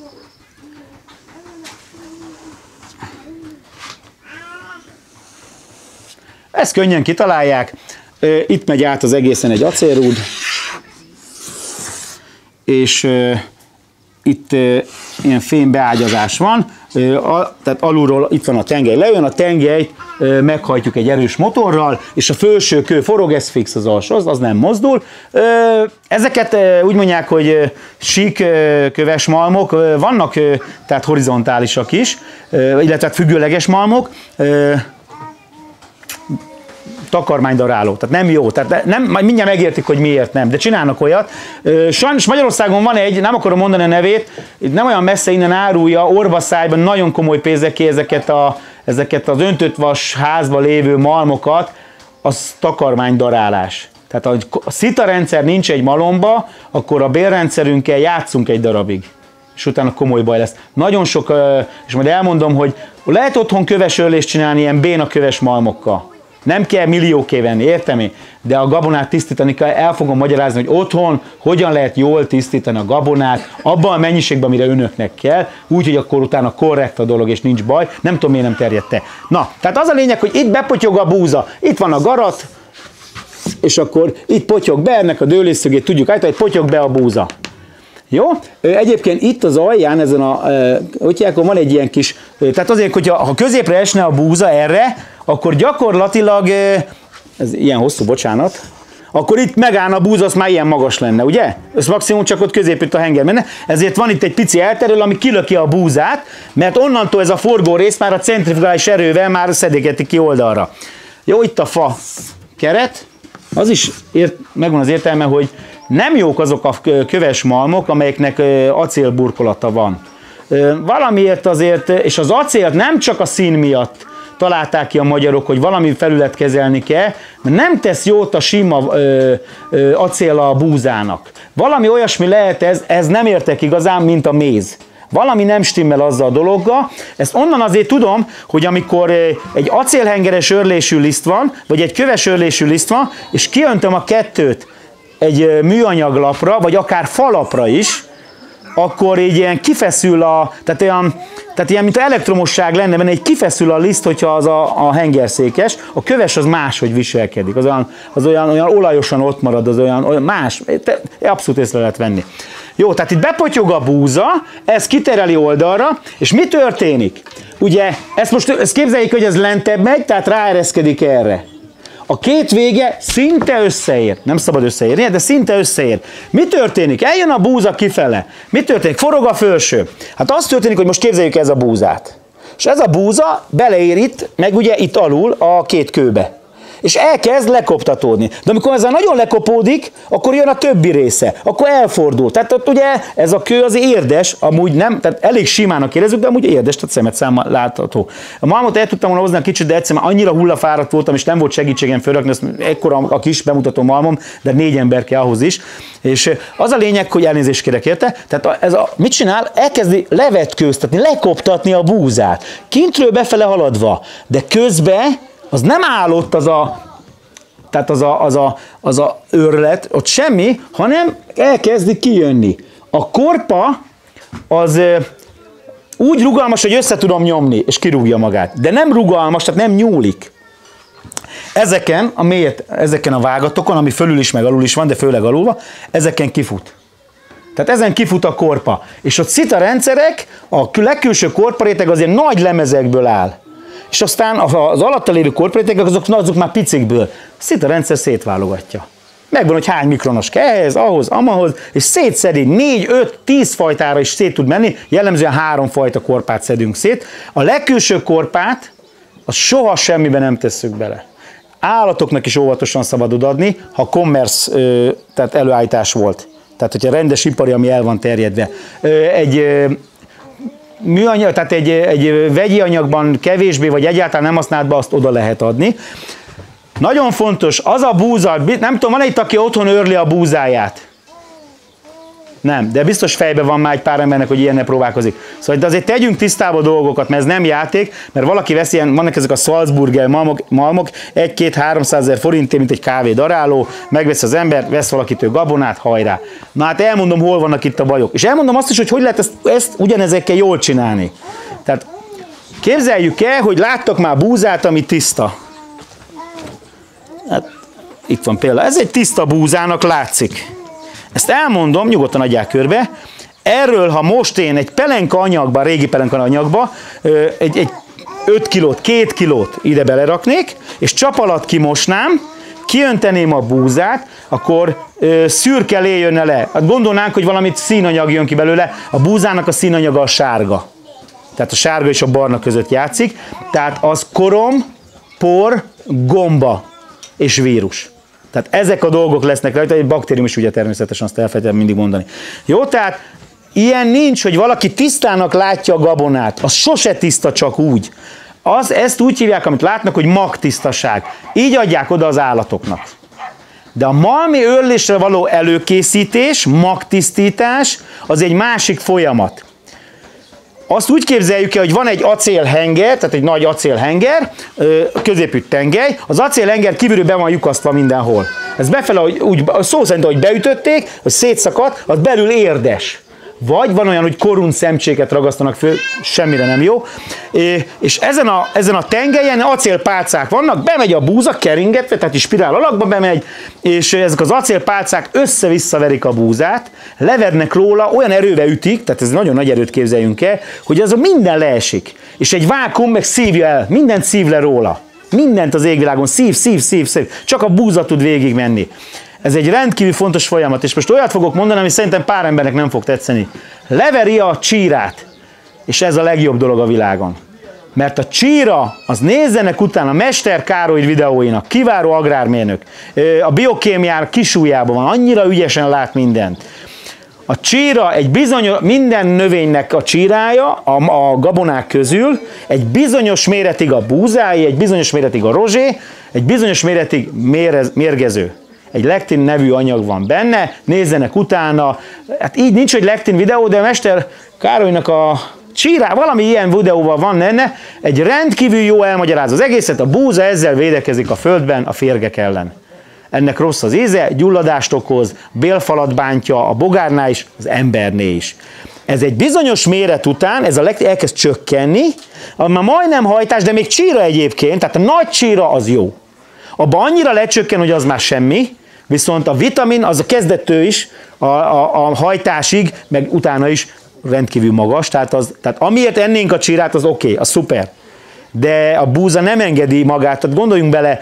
Ezt könnyen kitalálják. Itt megy át az egészen egy acélrúd, és itt ilyen fémbeágyazás van, tehát alulról itt van a tengely, lejön, a tengelyt meghajtjuk egy erős motorral, és a felső kő forog, ez fix az alsó, az nem mozdul. Ezeket úgy mondják, hogy sík köves malmok, vannak tehát horizontálisak is, illetve függőleges malmok, takarmánydaráló, tehát nem jó, tehát nem, majd mindjárt megértik, hogy miért nem, de csinálnak olyat. Sajnos Magyarországon van egy, nem akarom mondani a nevét, nem olyan messze innen árulja, Orvaszájban nagyon komoly pénzek ki ezeket az öntött vas házban lévő malmokat, az takarmánydarálás. Tehát ha a szita rendszer nincs egy malomba, akkor a bélrendszerünkkel játszunk egy darabig, és utána komoly baj lesz. Nagyon sok, és majd elmondom, hogy lehet otthon köves örlést csinálni ilyen béna köves malmokkal. Nem kell millióké venni, értem én? De a gabonát tisztítani kell, el fogom magyarázni, hogy otthon hogyan lehet jól tisztítani a gabonát, abban a mennyiségben, amire önöknek kell, úgy, hogy akkor utána korrekt a dolog, és nincs baj. Nem tudom, miért nem terjedt. Na, tehát az a lényeg, hogy itt bepotyog a búza, itt van a garat, és akkor itt potyog be, ennek a dőlésszögét tudjuk állítani, hogy potyog be a búza. Jó? Egyébként itt az alján, ezen a, akkor van egy ilyen kis, tehát azért, hogyha középre esne a búza erre, akkor gyakorlatilag, ez ilyen hosszú, bocsánat, akkor itt megállna a búza, az már ilyen magas lenne, ugye? Ez maximum csak ott középült a henger menne, ezért van itt egy pici elterül, ami kilöki a búzát, mert onnantól ez a forgó rész már a centrifugális erővel már szedégeti ki oldalra. Jó, itt a fa keret, az is megvan az értelme, hogy nem jók azok a köves malmok, amelyeknek acélburkolata van. Valamiért azért, és az acélt nem csak a szín miatt találták ki a magyarok, hogy valami felület kezelni kell, mert nem tesz jót a sima acél a búzának. Valami olyasmi lehet ez nem értek igazán, mint a méz. Valami nem stimmel azzal a dologgal. Ezt onnan azért tudom, hogy amikor egy acélhengeres örlésű liszt van, vagy egy köves örlésű liszt van, és kiöntöm a kettőt egy műanyag lapra, vagy akár falapra is, akkor így ilyen kifeszül tehát ilyen, mint elektromosság lenne benne, így kifeszül a liszt, hogyha az a hengerszékes, a köves az máshogy viselkedik, az olyan olajosan ott marad, az olyan más, abszolút észre lehet venni. Jó, tehát itt bepotyog a búza, ez kitereli oldalra, és mi történik? Ugye, ezt képzeljük, hogy ez lentebb megy, tehát ráereszkedik erre. A két vége szinte összeér. Nem szabad összeérni, de szinte összeér. Mi történik? Eljön a búza kifele. Mi történik? Forog a felső. Hát az történik, hogy most képzeljük ez a búzát. És ez a búza beleér itt, meg ugye itt alul a két kőbe. És elkezd lekoptatódni. De amikor ezzel nagyon lekopódik, akkor jön a többi része. Akkor elfordul. Tehát ott ugye ez a kő az érdes, amúgy nem, tehát elég simának érezzük, de amúgy érdes, tehát szemetszámmal látható. A malmot el tudtam volna hozni egy kicsit, de egyszerűen annyira hullafáradt voltam, és nem volt segítségem fölrakni, ezt ekkora a kis bemutató malmom, de 4 ember kell ahhoz is. És az a lényeg, hogy elnézést kérek érte, tehát mit csinál? Elkezdi levetkőztetni, lekoptatni a búzát. Kintről befele haladva, de közben az nem állott az a őrlet, ott semmi, hanem elkezdi kijönni. A korpa az úgy rugalmas, hogy össze tudom nyomni, és kirúgja magát. De nem rugalmas, tehát nem nyúlik. Ezeken a vágatokon, ami fölül is, meg alul is van, de főleg alulva, ezeken kifut. Tehát ezen kifut a korpa. És ott szita rendszerek, a legkülső korparéteg azért nagy lemezekből áll. És aztán az alatta lévő korparétegek azok már picikből. Szita rendszer szétválogatja. Megvan, hogy hány mikronos kell ehhez, ahhoz, amahoz, és szétszedi 4, 5, 10 fajtára is szét tud menni, jellemzően 3 fajta korpát szedünk szét. A legkülső korpát, azt soha semmiben nem tesszük bele. Állatoknak is óvatosan szabad odaadni, ha commerce, tehát előállítás volt. Tehát, hogyha rendes ipari, ami el van terjedve. Egy műanyag, tehát egy vegyi anyagban kevésbé, vagy egyáltalán nem használt be, azt oda lehet adni. Nagyon fontos, az a búza, nem tudom, van egy, aki otthon őrli a búzáját? Nem, de biztos fejben van már egy pár embernek, hogy ilyennel próbálkozik. Szóval de azért tegyünk tisztába dolgokat, mert ez nem játék, mert valaki veszi ilyen, vannak ezek a Salzburger malmok 1-2-300 ezer forintért, mint egy kávé daráló, megvesz az ember, vesz valakitől gabonát, hajrá. Na hát elmondom, hol vannak itt a bajok. És elmondom azt is, hogy lehet ezt ugyanezekkel jól csinálni. Tehát képzeljük el, hogy láttak már búzát, ami tiszta. Hát, itt van például, ez egy tiszta búzának látszik. Ezt elmondom, nyugodtan adják körbe. Erről, ha most én egy pelenka anyagba, régi pelenka anyagba, egy 5 kilót, 2 kilót ide beleraknék, és csap alatt kimosnám, kiönteném a búzát, akkor szürke lé jönne le. Hát gondolnánk, hogy valami színanyag jön ki belőle, a búzának a színanyaga a sárga. Tehát a sárga és a barna között játszik. Tehát az korom, por, gomba és vírus. Tehát ezek a dolgok lesznek rajta, egy baktérium is ugye természetesen, azt elfelejtem mindig mondani. Jó, tehát ilyen nincs, hogy valaki tisztának látja a gabonát, az sose tiszta csak úgy. Ezt úgy hívják, amit látnak, hogy magtisztaság. Így adják oda az állatoknak. De a malmi őrlésre való előkészítés, magtisztítás, az egy másik folyamat. Azt úgy képzeljük el, hogy van egy acélhenger, tehát egy nagy acélhenger, középű tengely, az acélhenger kívülről be van lyukasztva mindenhol. Ez befele, úgy, szó szerint, ahogy beütötték, hogy szétszakadt, az belül érdes. Vagy van olyan, hogy korrunt szemcséket ragasztanak föl, semmire nem jó. És ezen a tengelyen acélpálcák vannak, bemegy a búza, keringetve, tehát is spirál alakba bemegy, és ezek az acélpálcák össze-visszaverik a búzát, levernek róla, olyan erővel ütik, tehát ez nagyon nagy erőt képzeljünk el, hogy az minden leesik. És egy vákuum meg szívja el, mindent szív le róla. Mindent az égvilágon szív. Csak a búza tud végigmenni. Ez egy rendkívül fontos folyamat, és most olyat fogok mondani, ami szerintem pár embernek nem fog tetszeni. Leveri a csírát, és ez a legjobb dolog a világon. Mert a csíra, az nézzenek utána Mester Károly videóinak, kiváló agrármérnök, a biokémiának kisújjában van, annyira ügyesen lát mindent. A csíra egy bizonyos, minden növénynek a csírája, a gabonák közül, egy bizonyos méretig a búzái, egy bizonyos méretig a rozsé, egy bizonyos méretig mérgező. egy lektin nevű anyag van benne, nézzenek utána, hát így nincs, hogy lektin videó, de Mester Károlynak a csírá, valami ilyen videóval van benne, egy rendkívül jó elmagyaráz az egészet, a búza ezzel védekezik a földben a férgek ellen. Ennek rossz az íze, gyulladást okoz, bélfalat bántja, a bogárnál is, az embernél is. Ez egy bizonyos méret után, ez a lektin elkezd csökkenni, már majdnem hajtás, de még csíra egyébként, tehát a nagy csíra az jó. Abba annyira lecsökken, hogy az már semmi, viszont a vitamin az a kezdettől is, a hajtásig, meg utána is rendkívül magas, tehát amiért ennénk a csírát, az oké, az szuper. De a búza nem engedi magát, tehát gondoljunk bele,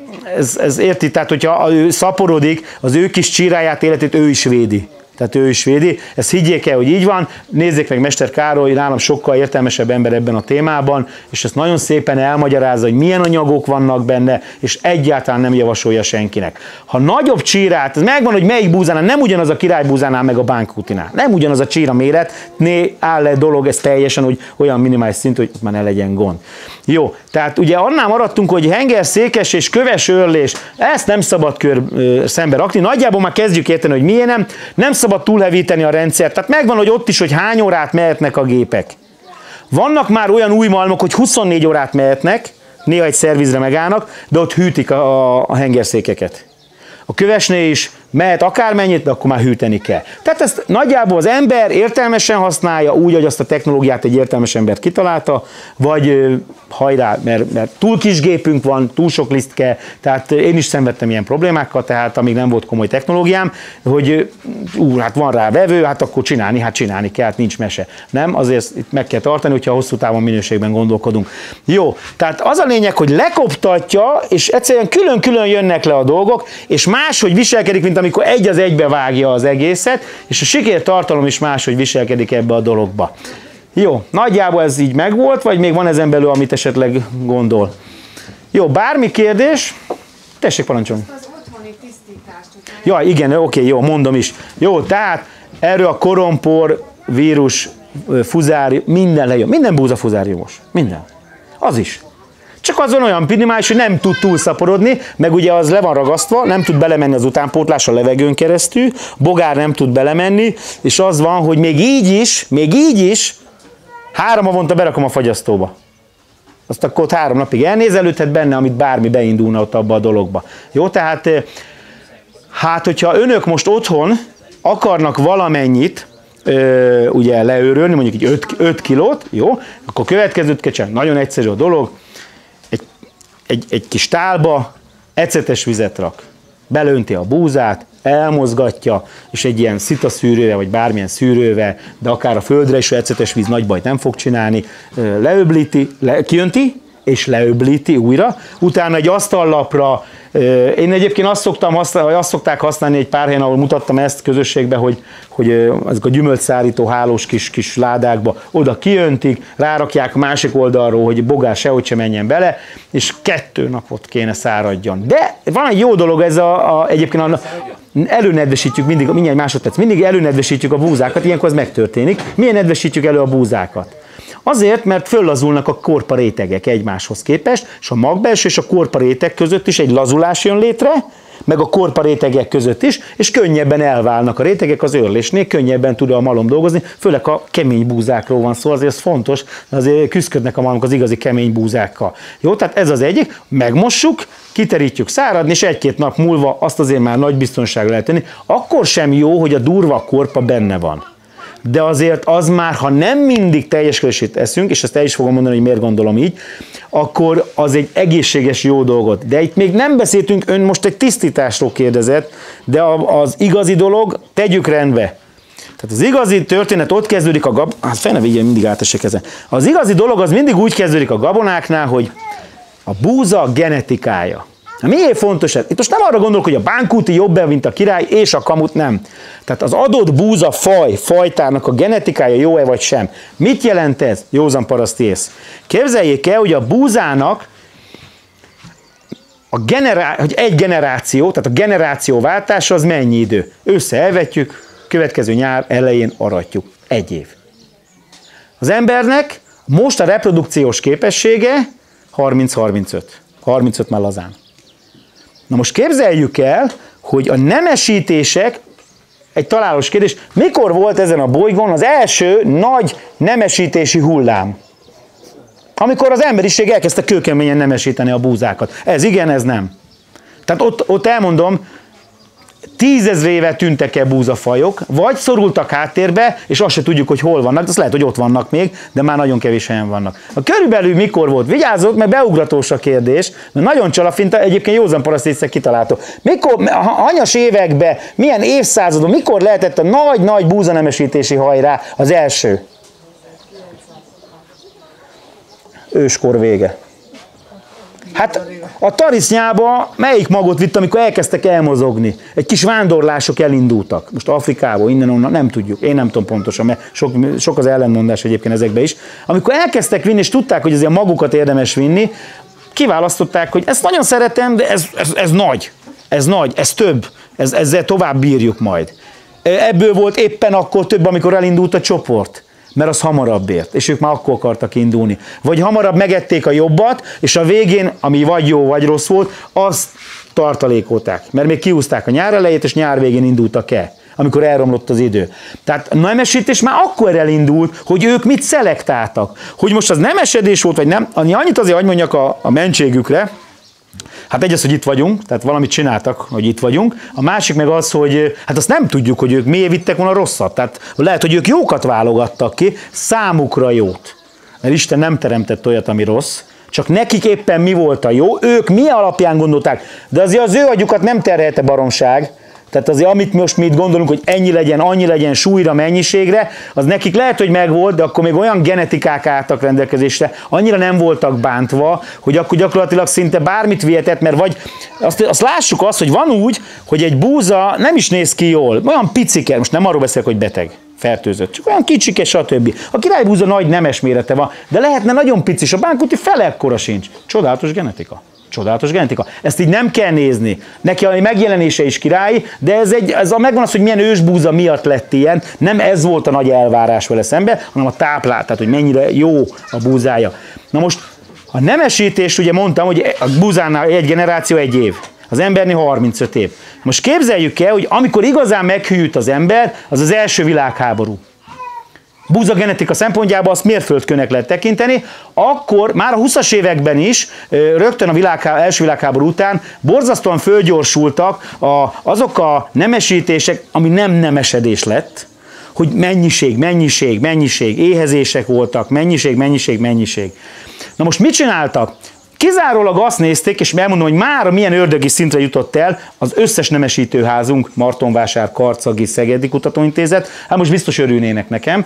ez érti, tehát hogyha ő szaporodik, az ő kis csíráját, életét ő is védi. Tehát ő is védi. Ezt higgyék el, hogy így van. Nézzék meg Mester Károly, nálam sokkal értelmesebb ember ebben a témában, és ezt nagyon szépen elmagyarázza, hogy milyen anyagok vannak benne, és egyáltalán nem javasolja senkinek. Ha nagyobb csírát, ez megvan, hogy melyik búzánál, nem ugyanaz a királybúzánál, meg a bánkútinál. Nem ugyanaz a csíra méret, áll le dolog, ez teljesen, hogy olyan minimális szint, hogy már ne legyen gond. Jó, tehát ugye annál maradtunk, hogy henger, székes és köves őrlés, ezt nem szabad szembe rakni. Nagyjából már kezdjük érteni, hogy milyen nem szabad túlhevíteni a rendszert. Tehát megvan, hogy ott is, hogy hány órát mehetnek a gépek. Vannak már olyan új malmok, hogy 24 órát mehetnek, néha egy szervizre megállnak, de ott hűtik a hengerszékeket. A kövesnél is mehet akármennyit, de akkor már hűteni kell. Tehát ezt nagyjából az ember értelmesen használja, úgy, hogy azt a technológiát egy értelmes ember kitalálta, vagy hajrá, mert túl kis gépünk van, túl sok liszt kell, tehát én is szenvedtem ilyen problémákkal, tehát amíg nem volt komoly technológiám, hogy hát van rá vevő, hát akkor csinálni kell, hát nincs mese. Nem, azért itt meg kell tartani, hogyha hosszú távon minőségben gondolkodunk. Jó, tehát az a lényeg, hogy lekoptatja, és egyszerűen külön-külön jönnek le a dolgok, és máshogy viselkedik, mint amikor egy az egybe vágja az egészet, és a sikertartalom is máshogy viselkedik ebbe a dologba. Jó, nagyjából ez így megvolt, vagy még van ezen belül, amit esetleg gondol? Jó, bármi kérdés? Tessék, parancsolni. Az otthoni tisztítást. Ja, igen, oké, jó, mondom is. Jó, tehát erről a korompor, vírus, fuzárium, minden lejön. Minden búza fuzáriumos. Minden. Az is. Csak az van olyan minimális, hogy nem tud túlszaporodni, meg ugye az le van ragasztva, nem tud belemenni az utánpótlás a levegőn keresztül, bogár nem tud belemenni, és az van, hogy még így is 3 havonta berakom a fagyasztóba. Azt akkor ott 3 napig elnézelődhet benne, amit bármi beindulna ott abba a dologba. Jó, tehát hát hogyha önök most otthon akarnak valamennyit ugye leőrölni, mondjuk így 5 kilót, jó, akkor következőt kell csinálni. Nagyon egyszerű a dolog. Egy kis tálba ecetes vizet rak, belönti a búzát, elmozgatja, és egy ilyen szitaszűrővel, vagy bármilyen szűrővel, de akár a földre is ecetes víz nagy bajt nem fog csinálni, leöblíti, kijönti, és leöblíti újra, utána egy asztallapra, én egyébként azt szokták használni egy pár helyen, ahol mutattam ezt közösségbe, hogy ezek a gyümölcsszárító hálós kis ládákba, oda kijöntik, rárakják a másik oldalról, hogy bogár sehogy sem menjen bele, és 2 napot kéne száradjon. De van egy jó dolog, ez egyébként előnedvesítjük mindjárt másodperc, mindig előnedvesítjük a búzákat, ilyenkor ez megtörténik. Milyen nedvesítjük elő a búzákat? Azért, mert föllazulnak a korpa rétegek egymáshoz képest, és a magbelső és a korpa réteg között is egy lazulás jön létre, meg a korpa rétegek között is, és könnyebben elválnak a rétegek az őrlésnél, könnyebben tud a malom dolgozni, főleg a kemény búzákról van szó, azért ez fontos, azért küzdködnek a malomok az igazi kemény búzákkal. Jó, tehát ez az egyik, megmossuk, kiterítjük száradni, és 1-2 nap múlva azt azért már nagy biztonságra lehet tenni, akkor sem jó, hogy a durva korpa benne van. De azért az már, ha nem mindig teljes körösét eszünk, és ezt el is fogom mondani, hogy miért gondolom így, akkor az egy egészséges jó dolgot. De itt még nem beszéltünk, ön most egy tisztításról kérdezett, de az igazi dolog, tegyük rendbe. Tehát az igazi történet ott kezdődik mindig átesek ezen. Az igazi dolog az mindig úgy kezdődik a gabonáknál, hogy a búza genetikája. Miért fontos ez? Itt most nem arra gondolok, hogy a bánkúti jobb, mint a király, és a kamut nem. Tehát az adott búza fajtának a genetikája jó-e vagy sem. Mit jelent ez? Józan paraszti ész. Képzeljék el, hogy a búzának hogy egy generáció, tehát a generációváltás az mennyi idő? Ősszel elvetjük, következő nyár elején aratjuk. 1 év. Az embernek most a reprodukciós képessége 30-35. 35 már lazán. Na most képzeljük el, hogy a nemesítések, egy találós kérdés, mikor volt ezen a bolygón az első nagy nemesítési hullám? Amikor az emberiség elkezdte kőkeményen nemesíteni a búzákat. Ez igen, ez nem. Tehát ott elmondom, 10 000 tűntek el búzafajok, vagy szorultak háttérbe, és azt se tudjuk, hogy hol vannak, de azt lehet, hogy ott vannak még, de már nagyon kevés helyen vannak. Körülbelül mikor volt? Vigyázzok, mert beugratós a kérdés, mert nagyon csalafinta, egyébként józan paraszt észre kitalálható. Mikor, hanyas években, milyen évszázadon, mikor lehetett a nagy-nagy búzanemesítési hajrá az első? Őskor vége. Hát a tarisznyába melyik magot vitt, amikor elkezdtek elmozogni? Egy kis vándorlások elindultak. Most Afrikából, innen-onnan, nem tudjuk. Én nem tudom pontosan, mert sok az ellenmondás egyébként ezekben is. Amikor elkezdtek vinni, és tudták, hogy azért magukat érdemes vinni, kiválasztották, hogy ezt nagyon szeretem, de ez nagy. Ez nagy, ez több. Ezzel tovább bírjuk majd. Ebből volt éppen akkor több, amikor elindult a csoport. Mert az hamarabb ért, és ők már akkor akartak indulni. Vagy hamarabb megették a jobbat, és a végén, ami vagy jó, vagy rossz volt, azt tartalékolták. Mert még kiúzták a nyár elejét, és nyár végén indultak el, amikor elromlott az idő. Tehát a nemesítés már akkor elindult, hogy ők mit szelektáltak. Hogy most az nemesedés volt, vagy nem, annyit azért, hogy mondjak a mentségükre, hát egy az, hogy itt vagyunk, tehát valamit csináltak, hogy itt vagyunk. A másik meg az, hogy hát azt nem tudjuk, hogy ők miért vittek volna rosszat. Tehát lehet, hogy ők jókat válogattak ki, számukra jót. Mert Isten nem teremtett olyat, ami rossz, csak nekik éppen mi volt a jó, ők mi alapján gondolták. De azért az ő agyukat nem terhelte baromság. Tehát azért, amit most mi itt gondolunk, hogy ennyi legyen, annyi legyen súlyra, mennyiségre, az nekik lehet, hogy megvolt, de akkor még olyan genetikák álltak rendelkezésre, annyira nem voltak bántva, hogy akkor gyakorlatilag szinte bármit vihetett, mert vagy azt lássuk azt, hogy van úgy, hogy egy búza nem is néz ki jól, olyan picike, most nem arról beszélek, hogy beteg, fertőzött, csak olyan kicsike, stb. A királybúza nagy nemes mérete van, de lehetne nagyon pici, a bánkuti fele ekkora sincs. Csodálatos genetika. Csodálatos genetika. Ezt így nem kell nézni. Neki a megjelenése is királyi, de megvan az, hogy milyen ősbúza miatt lett ilyen. Nem ez volt a nagy elvárás vele szemben, hanem a táplálat, tehát hogy mennyire jó a búzája. Na most a nemesítés, ugye mondtam, hogy a búzánál egy generáció 1 év. Az embernél 35 év. Most képzeljük el, hogy amikor igazán meghűlt az ember, az az első világháború. Búza genetika szempontjából azt mérföldkőnek lehet tekinteni, akkor már a 20-as években is, rögtön a első világháború után borzasztóan fölgyorsultak azok a nemesítések, ami nem nemesedés lett, hogy mennyiség, éhezések voltak, mennyiség. Na most mit csináltak? Kizárólag azt nézték, és elmondom, hogy már milyen ördögi szintre jutott el az összes nemesítőházunk, Martonvásár, Karcagi, Szegedi Kutatóintézet, hát most biztos örülnének nekem,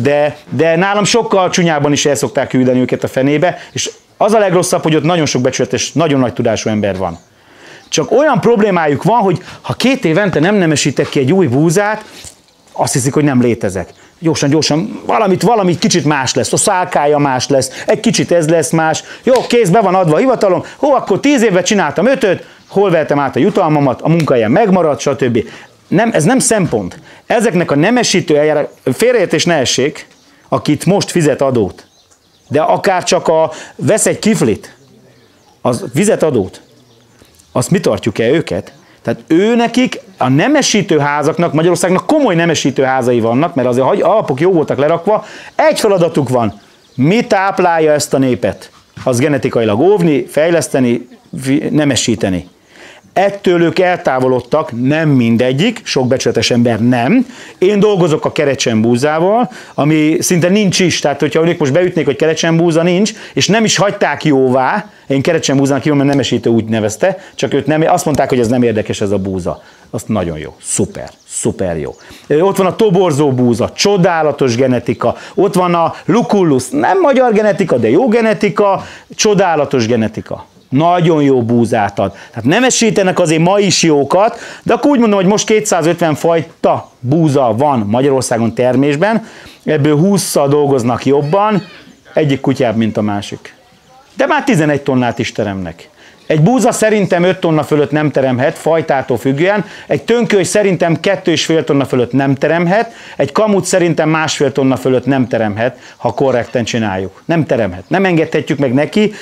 de nálam sokkal csúnyában is el szokták küldeni őket a fenébe, és az a legrosszabb, hogy ott nagyon sok becsületes, nagyon nagy tudású ember van. Csak olyan problémájuk van, hogy ha 2 évente nem nemesítek ki egy új búzát, azt hiszik, hogy nem létezek. Gyorsan, valamit kicsit más lesz, a szálkája más lesz, egy kicsit ez lesz más, jó, kész, be van adva a hivatalom, akkor 10 évvel csináltam 5-öt, hol vettem át a jutalmamat, a munkahelyen megmaradt, stb. Nem, ez nem szempont. Ezeknek a nemesítő eljárás, félreértés ne essék, akit most fizet adót, de akár csak vesz egy kiflit, az fizet adót, azt mi tartjuk el őket? Tehát nekik, a nemesítőházaknak, Magyarországnak komoly nemesítőházai vannak, mert azért alapok jó voltak lerakva, egy feladatuk van, mi táplálja ezt a népet? Az genetikailag óvni, fejleszteni, nemesíteni. Ettől ők eltávolodtak, nem mindegyik, sok becsületes ember nem. Én dolgozok a kerecsembúzával, ami szinte nincs is, tehát hogyha ők most beütnék, hogy kerecsembúza nincs, és nem is hagyták jóvá, én kerecsembúzának hívom, mert nemesítő úgy nevezte, csak őt nem, azt mondták, hogy ez nem érdekes ez a búza. Azt nagyon jó, szuper jó. Ott van a toborzó búza, csodálatos genetika, ott van a lucullus, nem magyar genetika, de jó genetika, csodálatos genetika. Nagyon jó búzát ad. Tehát nemesítenek azért ma is jókat, de akkor úgy mondom, hogy most 250 fajta búza van Magyarországon termésben, ebből 20-szal dolgoznak jobban, egyik kutyább, mint a másik. De már 11 tonnát is teremnek. Egy búza szerintem 5 tonna fölött nem teremhet, fajtától függően, egy tönköly szerintem 2,5 tonna fölött nem teremhet, egy kamut szerintem 1,5 tonna fölött nem teremhet, ha korrekten csináljuk. Nem teremhet. Nem engedhetjük meg neki,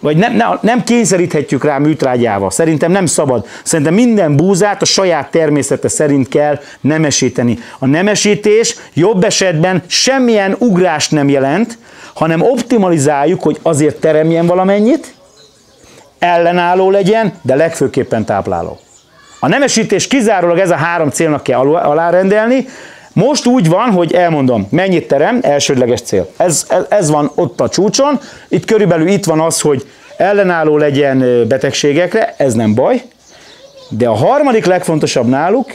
vagy nem kényszeríthetjük rá műtrágyával. Szerintem nem szabad. Szerintem minden búzát a saját természete szerint kell nemesíteni. A nemesítés jobb esetben semmilyen ugrást nem jelent, hanem optimalizáljuk, hogy azért teremjen valamennyit, ellenálló legyen, de legfőképpen tápláló. A nemesítés kizárólag ez a 3 célnak kell alárendelni. Most úgy van, hogy elmondom, mennyit terem, elsődleges cél. Ez van ott a csúcson, itt körülbelül itt van az, hogy ellenálló legyen betegségekre, ez nem baj, de a harmadik legfontosabb náluk,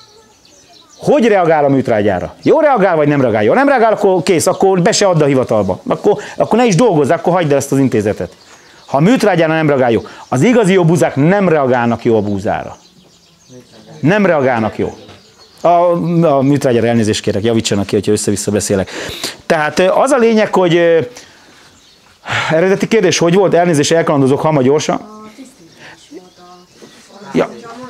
hogy reagál a műtrágyára. Jó reagál, vagy nem reagál? Jó, nem reagál, akkor kész, akkor be se add a hivatalba. Akkor ne is dolgozz, akkor hagyd el ezt az intézetet. Ha a műtrágyára nem reagál jó, az igazi jó búzák nem reagálnak jó a búzára. Nem reagálnak jó. A műtrágyára elnézést kérek, javítsanak ki, hogyha össze-vissza beszélek. Tehát az a lényeg, hogy eredeti kérdés, hogy volt? Elnézést, elkalandozok, hamar gyorsan. A tisztítás volt Ja.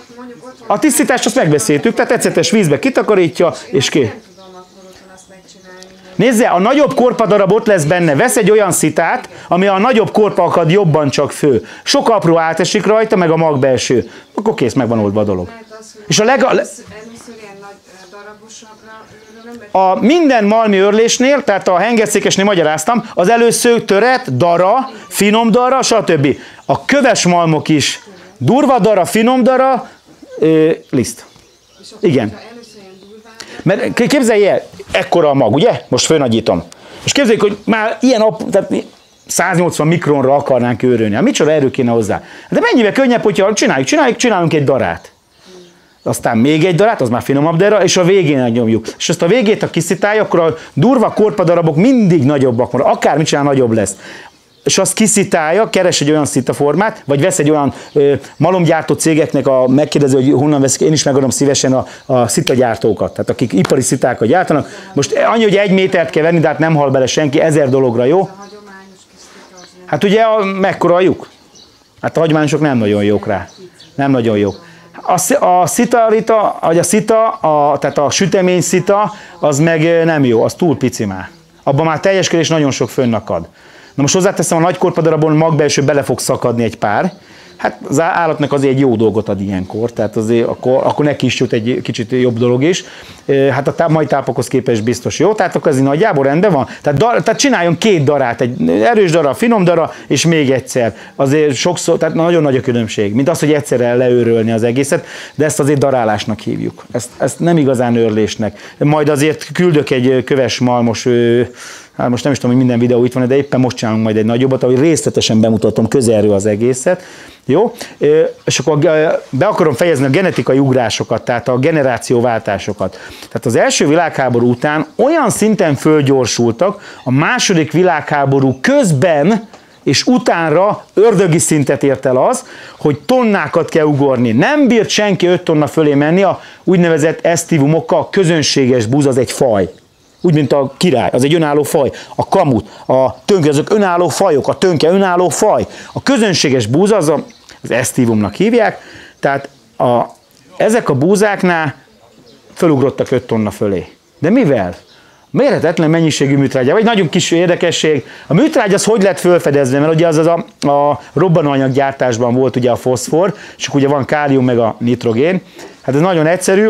A tisztítást azt megbeszéltük, tehát ecetes vízbe kitakarítja, és ki. Nem tudom akkor otthon azt megcsinálni. Nézze, a nagyobb korpadarab ott lesz benne. Vesz egy olyan szitát, ami a nagyobb korpa akad jobban csak fő. Sok apró átesik rajta, meg a mag belső. Akkor kész, meg van oldva a dolog. Lehet az, hogy És először ilyen nagy darabosabbra, a minden malmi örlésnél, tehát a hengerszékesnél magyaráztam, az először töret, dara, finom dara, stb. A köves malmok is durva dara, finom dara, liszt. Igen. először ilyen durván, Mert képzelj el, ekkora a mag, ugye? Most fölnagyítom. És képzeljük, hogy már ilyen, tehát 180 mikronra akarnánk őrölni. Hát micsoda erő kéne hozzá? De mennyivel könnyebb, hogyha csinálunk egy darát. Aztán még egy darát, az már finomabb dara, és a végén nyomjuk. És azt a végét, ha kiszitálja, akkor a durva korpadarabok mindig nagyobbak van. Akármit csinál, nagyobb lesz. És azt kiszitálja, keres egy olyan szitaformát, vagy vesz egy olyan malomgyártó cégeknek megkérdezi, hogy honnan veszik, én is megadom szívesen a szitagyártókat, tehát akik ipari szitákat gyártanak. Most annyi, hogy 1 métert kell venni, de hát nem hal bele senki, 1000 dologra, jó? a hagyományos kis szita az nem. Hát ugye mekkora a lyuk? Hát a hagyományosok nem nagyon jók rá. Nem nagyon jók. A szitarita, vagy a szita, tehát a sütemény szita, az meg nem jó, az túl pici már. Abban már teljeskedés nagyon sok fönnakad. Na most hozzáteszem, a nagy korpadarabon magbelső bele fog szakadni egy pár. Hát az állatnak azért egy jó dolgot ad ilyenkor, tehát azért akkor neki is jut egy kicsit jobb dolog is. Hát a mai tápokhoz képest biztos jó, tehát akkor ez nagyjából rendben van. Tehát csináljon 2 darát, egy erős dara, finom dara, és még egyszer. Azért sokszor, tehát nagyon nagy a különbség, mint az, hogy egyszerre leőrölni az egészet, de ezt azért darálásnak hívjuk. Ezt nem igazán őrlésnek. Majd azért küldök egy köves malmos, hát most nem is tudom, hogy minden videó itt van, de éppen most csinálunk majd egy nagyobbat, ahogy részletesen bemutatom közelről az egészet. Jó? És akkor be akarom fejezni a genetikai ugrásokat, tehát a generációváltásokat. Tehát az első világháború után olyan szinten fölgyorsultak, a második világháború közben és utánra ördögi szintet ért el az, hogy tonnákat kell ugorni. Nem bírt senki 5 tonna fölé menni, a úgynevezett esztívumokkal, a közönséges búz az egy faj. Úgy, mint a király, az egy önálló faj. A kamut, a tönke, azok önálló fajok, a tönke önálló faj. A közönséges búza, az esztívumnak hívják, tehát ezek a búzáknál fölugrottak 5 tonna fölé. De mivel? Mérhetetlen mennyiségű műtrágya, vagy nagyon kis érdekesség. A műtrágy az hogy lett felfedezve, mert ugye az a robbanóanyaggyártásban volt ugye a foszfor, és akkor ugye van kálium meg a nitrogén. Hát ez nagyon egyszerű.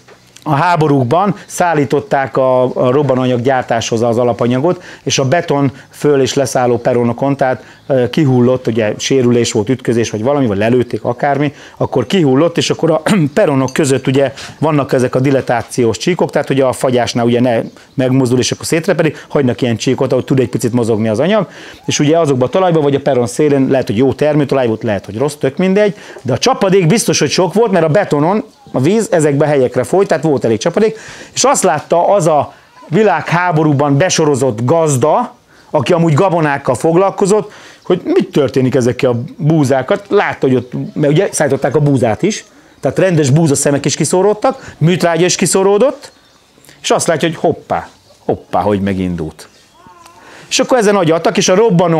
A háborúkban szállították a robbanóanyag gyártáshoz az alapanyagot, és a beton föl- és leszálló peronokon, tehát kihullott, ugye sérülés volt, ütközés, vagy valami, vagy lelőtték, akármi, akkor kihullott, és akkor a peronok között ugye vannak ezek a dilatációs csíkok, tehát ugye a fagyásnál ugye ne megmozdul, és akkor szétrepedik, hagynak ilyen csíkot, ahogy tud egy picit mozogni az anyag, és ugye azokban a talajban, vagy a peron szélén lehet, hogy jó termőtalaj volt, lehet, hogy rossz, tök mindegy, de a csapadék biztos, hogy sok volt, mert a betonon a víz ezekbe a helyekre folyt, tehát volt elég csapadék, és azt látta az a világháborúban besorozott gazda, aki amúgy gabonákkal foglalkozott, hogy mit történik ezekkel a búzákat. Látta, hogy ott, mert ugye szállították a búzát is, tehát rendes búzaszemek is kiszóródtak, műtrágya is kiszóródott, és azt látja, hogy hoppá, hogy megindult. És akkor ezen agyaltak, és a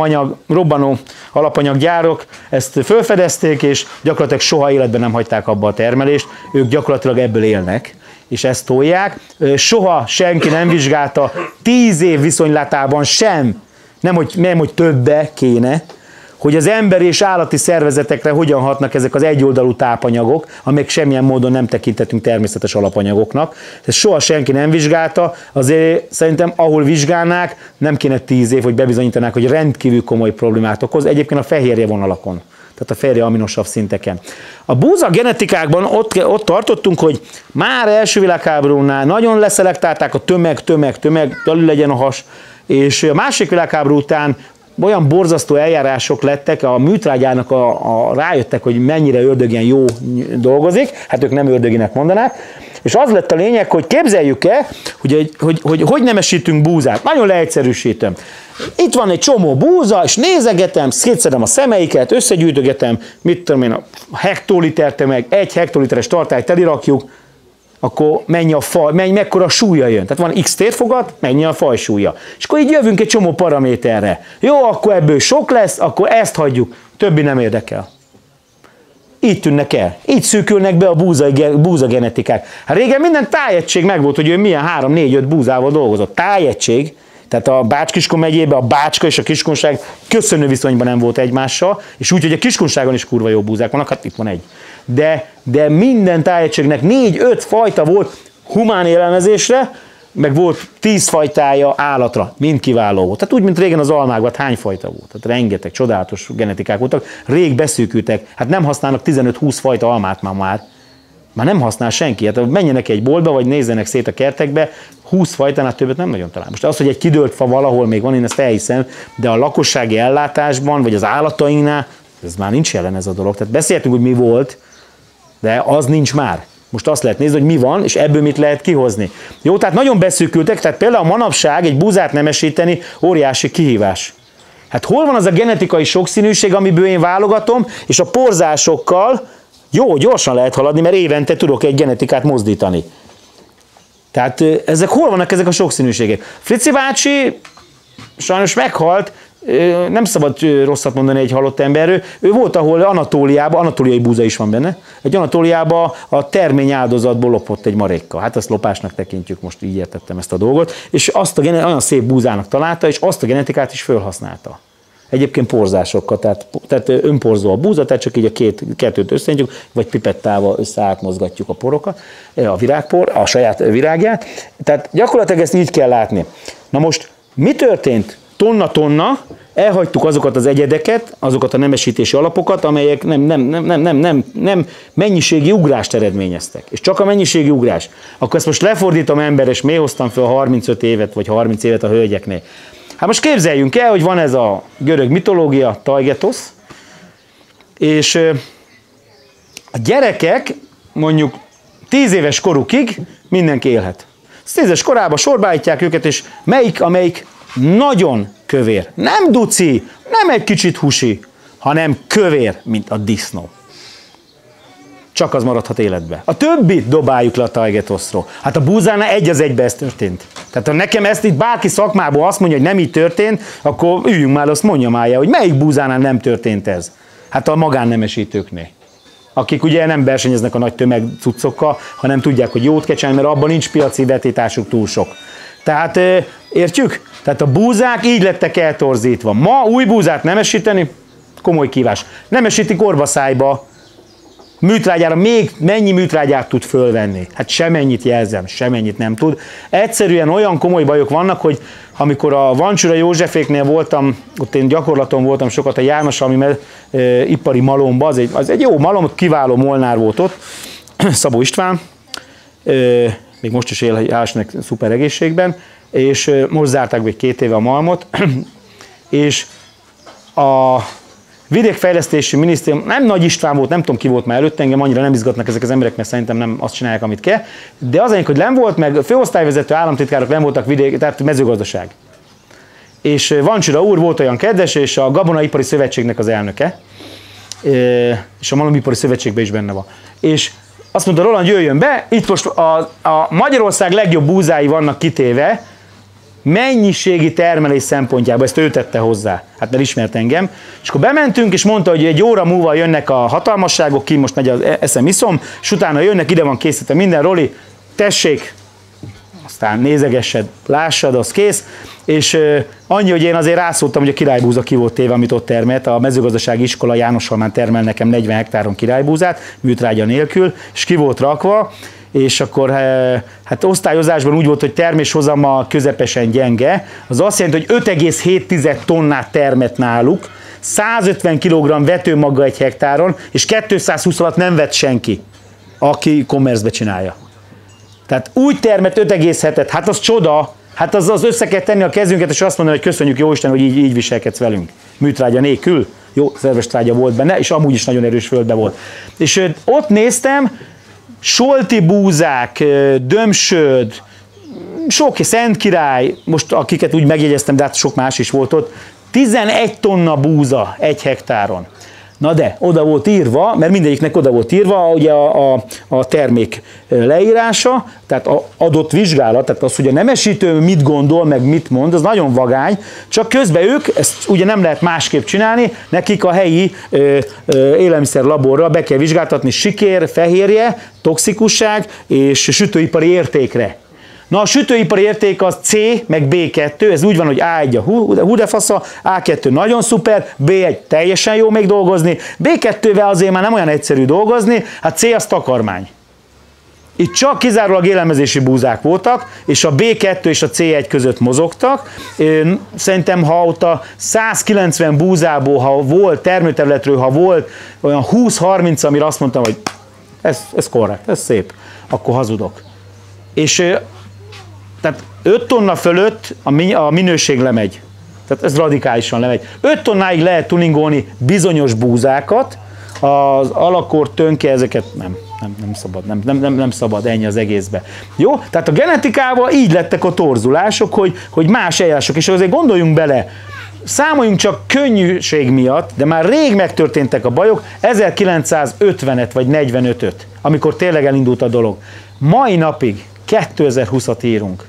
robbanó alapanyaggyárok ezt felfedezték, és gyakorlatilag soha életben nem hagyták abba a termelést, ők gyakorlatilag ebből élnek, és ezt tolják. Soha senki nem vizsgálta 10 év viszonylatában sem, nem hogy többe kéne, hogy az emberi és állati szervezetekre hogyan hatnak ezek az egyoldalú tápanyagok, amelyek semmilyen módon nem tekintetünk természetes alapanyagoknak. Ezt soha senki nem vizsgálta, azért szerintem ahol vizsgálnák, nem kéne 10 év, hogy bebizonyítanák, hogy rendkívül komoly problémát okoz, egyébként a fehérje vonalakon, tehát a fehérje aminosav szinteken. A búza genetikákban ott tartottunk, hogy már első világháborúnál nagyon leszelektálták a tömeg, belül legyen a has, és a második világháború után olyan borzasztó eljárások lettek, a műtrágyának rájöttek, hogy mennyire ördögien jó dolgozik, hát ők nem ördöginek mondanák, és az lett a lényeg, hogy képzeljük el, hogy nemesítünk búzát. Nagyon leegyszerűsítem. Itt van egy csomó búza, és nézegetem, szétszedem a szemeiket, összegyűjtögetem, mit tudom én, a hektoliter tömeg, 1 hektoliteres tartályt elirakjuk, akkor mennyi a faj, mekkora súlya jön. Tehát van x térfogat, mennyi a faj súlya. És akkor így jövünk egy csomó paraméterre. Jó, akkor ebből sok lesz, akkor ezt hagyjuk, többi nem érdekel. Így tűnnek el. Így szűkülnek be a búza genetikák. Hát régen minden tájegység megvolt, hogy ő milyen 3-4-5 búzával dolgozott. Tájegység, tehát a Bács-Kiskun megyében a Bácska és a Kiskunság köszönő viszonyban nem volt egymással, és úgy, hogy a Kiskunságon is kurva jó búzák vannak, hát itt van egy. De minden tájegységnek 4-5 fajta volt humán élelmezésre, meg volt 10 fajtája állatra, mind kiváló volt. Tehát úgy, mint régen az almákban, hány fajta volt. Tehát rengeteg csodálatos genetikák voltak, rég beszűkültek, hát nem használnak 15-20 fajta almát már nem használ senki. Hát menjenek egy boltba, vagy nézzenek szét a kertekbe, 20 fajtánál többet nem nagyon talál. Most az, hogy egy kidőlt fa valahol még van, én ezt elhiszem, de a lakossági ellátásban, vagy az állatainknál, ez már nincs jelen ez a dolog. Tehát beszéltünk, hogy mi volt, de az nincs már. Most azt lehet nézni, hogy mi van, és ebből mit lehet kihozni. Jó, tehát nagyon beszűkültek, tehát például manapság egy búzát nemesíteni óriási kihívás. Hát hol van az a genetikai sokszínűség, amiből én válogatom, és a porzásokkal jó, gyorsan lehet haladni, mert évente tudok egy genetikát mozdítani. Tehát hol vannak ezek a sokszínűségek? Frici bácsi sajnos meghalt, nem szabad rosszat mondani egy halott emberről, ő volt, ahol Anatóliában, anatóliai búza is van benne, egy Anatóliában a termény áldozatból lopott egy marékkal. Hát ezt lopásnak tekintjük, most így értettem ezt a dolgot, és azt olyan szép búzának találta, és azt a genetikát is felhasználta. Egyébként porzásokkal, tehát önporzó a búza, tehát csak így a kettőt összenyitjuk, vagy pipettával átmozgatjuk a porokat, a virágpor, a saját virágját. Tehát gyakorlatilag ezt így kell látni. Na most mi történt? Tonna, elhagytuk azokat az egyedeket, azokat a nemesítési alapokat, amelyek nem mennyiségi ugrást eredményeztek. És csak a mennyiségi ugrás. Akkor ezt most lefordítom ember, és miért hoztam fel 35 évet, vagy 30 évet a hölgyeknél. Hát most képzeljünk el, hogy van ez a görög mitológia, Taigetosz, és a gyerekek mondjuk 10 éves korukig mindenki élhet. 10 éves korában sorba állítják őket, és amelyik nagyon kövér. Nem duci, nem egy kicsit husi, hanem kövér, mint a disznó. Csak az maradhat életbe. A többit dobáljuk le a Taigetoszról. Hát a búzánál 1:1 ez történt. Tehát ha nekem ezt itt bárki szakmából azt mondja, hogy nem így történt, akkor üljünk már, azt mondja már, hogy melyik búzánál nem történt ez. Hát a magánnemesítőknél. Akik ugye nem versenyeznek a nagy tömegcuccokkal, hanem tudják, hogy jót kell csinálni, mert abban nincs piaci vetításuk túl sok. Tehát értjük? Tehát a búzák így lettek eltorzítva. Ma új búzát nemesíteni, komoly kívás. Nemesítik orvaszájba, műtrágyára még mennyi műtrágyát tud fölvenni? Hát semennyit jelzem, semennyit nem tud. Egyszerűen olyan komoly bajok vannak, hogy amikor a Vancsura Józseféknél voltam, ott én gyakorlaton voltam sokat a Jánosalmi ipari malomba, az egy jó malom, kiváló molnár volt ott, Szabó István, még most is él, hálásnak szuper egészségben, és most zárták be 2 éve a malmot, és a vidékfejlesztési minisztérium, nem Nagy István volt, nem tudom ki volt már előtte, engem annyira nem izgatnak ezek az emberek, mert szerintem nem azt csinálják, amit kell, de az egyik, hogy nem volt, meg főosztályvezető államtitkárok nem voltak tehát mezőgazdaság. És Vancsura úr volt olyan kedves, és a Gabonaipari Szövetségnek az elnöke, és a Malomipari Szövetségben is benne van. És azt mondta, Roland, jöjjön be, itt most a Magyarország legjobb búzái vannak kitéve, mennyiségi termelés szempontjából, ezt ő tette hozzá, hát mert ismert engem, és akkor bementünk, és mondta, hogy egy óra múlva jönnek a hatalmasságok, ki most megy az eszem iszom, és utána jönnek, ide van készítve minden, Roli, tessék, aztán nézegessed, lássad, az kész, és annyi, hogy én azért rászóltam, hogy a királybúza ki volt téve, amit ott termelt, a mezőgazdasági iskola Jánoshalmán termel nekem 40 hektáron királybúzát, műtrágya nélkül, és ki volt rakva, és akkor hát osztályozásban úgy volt, hogy terméshozama közepesen gyenge, az azt jelenti, hogy 5,7 tonnát termett náluk, 150 kg vetőmaga egy hektáron, és 220 alatt nem vett senki, aki commerce-be csinálja. Tehát úgy termett 5,7-et, hát az csoda, hát az össze kell tenni a kezünket, és azt mondani, hogy köszönjük Jóisten, hogy így viselkedsz velünk. Műtrágya nélkül, jó szerves trágya volt benne, és amúgy is nagyon erős földbe volt. És ott néztem, solti búzák, dömsöd, sok Szentkirály, most akiket úgy megjegyeztem, de hát sok más is volt ott, 11 tonna búza egy hektáron. Na de, oda volt írva, mert mindegyiknek oda volt írva ugye a termék leírása, tehát a adott vizsgálat, tehát az, hogy a nemesítő mit gondol, meg mit mond, az nagyon vagány, csak közben ők, ezt ugye nem lehet másképp csinálni, nekik a helyi élelmiszerlaborra be kell vizsgáltatni sikér, fehérje, toxikusság és sütőipari értékre. Na a sütőipari érték az C, meg B2, ez úgy van, hogy A1 a hú de fasza, A2 nagyon szuper, B1 teljesen jó még dolgozni, B2-vel azért már nem olyan egyszerű dolgozni, hát C az takarmány. Itt csak kizárólag élelmezési búzák voltak, és a B2 és a C1 között mozogtak. Szerintem, ha ott a 190 búzából, ha volt termőterületről, ha volt olyan 20-30, amire azt mondtam, hogy ez korrekt, ez szép, akkor hazudok. És tehát 5 tonna fölött a minőség lemegy. Tehát ez radikálisan lemegy. 5 tonnáig lehet tuningolni bizonyos búzákat, az alakor, tönke, ezeket nem szabad, nem szabad, ennyi az egészbe. Jó? Tehát a genetikával így lettek a torzulások, hogy más eljárások, és azért gondoljunk bele, számoljunk csak könnyűség miatt, de már rég megtörténtek a bajok, 1950-et vagy 45-öt, amikor tényleg elindult a dolog. Mai napig 2020-at írunk.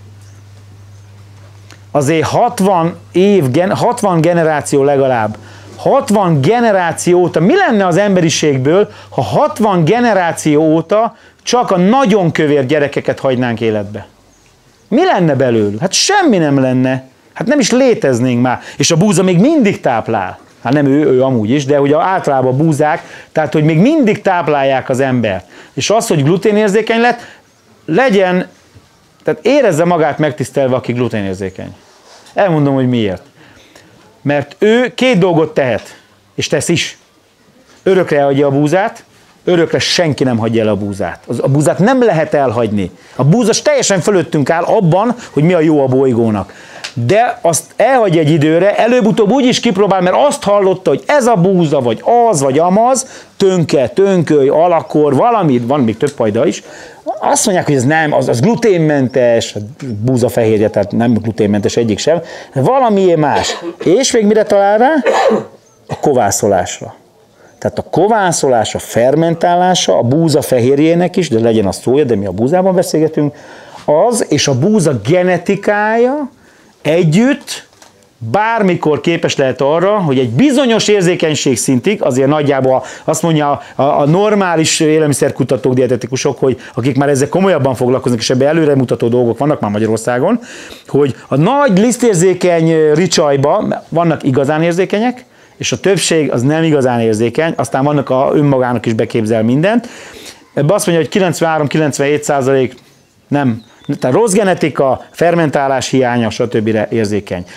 Azért 60 generáció legalább. 60 generáció óta, mi lenne az emberiségből, ha 60 generáció óta csak a nagyon kövér gyerekeket hagynánk életbe? Mi lenne belőlük? Hát semmi nem lenne. Hát nem is léteznénk már. És a búza még mindig táplál. Hát nem ő amúgy is, de ugye általában a búzák, tehát hogy még mindig táplálják az embert. És az, hogy gluténérzékeny lett, legyen, tehát érezze magát megtisztelve, aki gluténérzékeny. Elmondom, hogy miért. Mert ő 2 dolgot tehet, és tesz is. Örökre elhagyja a búzát, örökre senki nem hagyja el a búzát. A búzát nem lehet elhagyni. A búza teljesen fölöttünk áll abban, hogy mi a jó a bolygónak. De azt elhagyja egy időre, előbb-utóbb úgy is kipróbál, mert azt hallotta, hogy ez a búza, vagy az, vagy amaz, tönköly, alakor, valami, van még több fajta is. Azt mondják, hogy ez nem, az gluténmentes, búza fehérje, tehát nem gluténmentes egyik sem, valami más. És még mire talál rá? A kovászolásra. Tehát a kovászolás, a fermentálása, a búza fehérjének is, de legyen az szója, de mi a búzában beszélgetünk, az és a búza genetikája együtt bármikor képes lehet arra, hogy egy bizonyos érzékenység szintig, azért nagyjából azt mondja a normális élelmiszerkutatók, dietetikusok, hogy akik már ezzel komolyabban foglalkoznak, és ebben előremutató dolgok vannak már Magyarországon, hogy a nagy lisztérzékeny ricsajban vannak igazán érzékenyek, és a többség az nem igazán érzékeny, aztán vannak önmagának is beképzel mindent. Ebben azt mondja, hogy 93-97% nem. Tehát rossz genetika, fermentálás hiánya, stb. Érzékeny.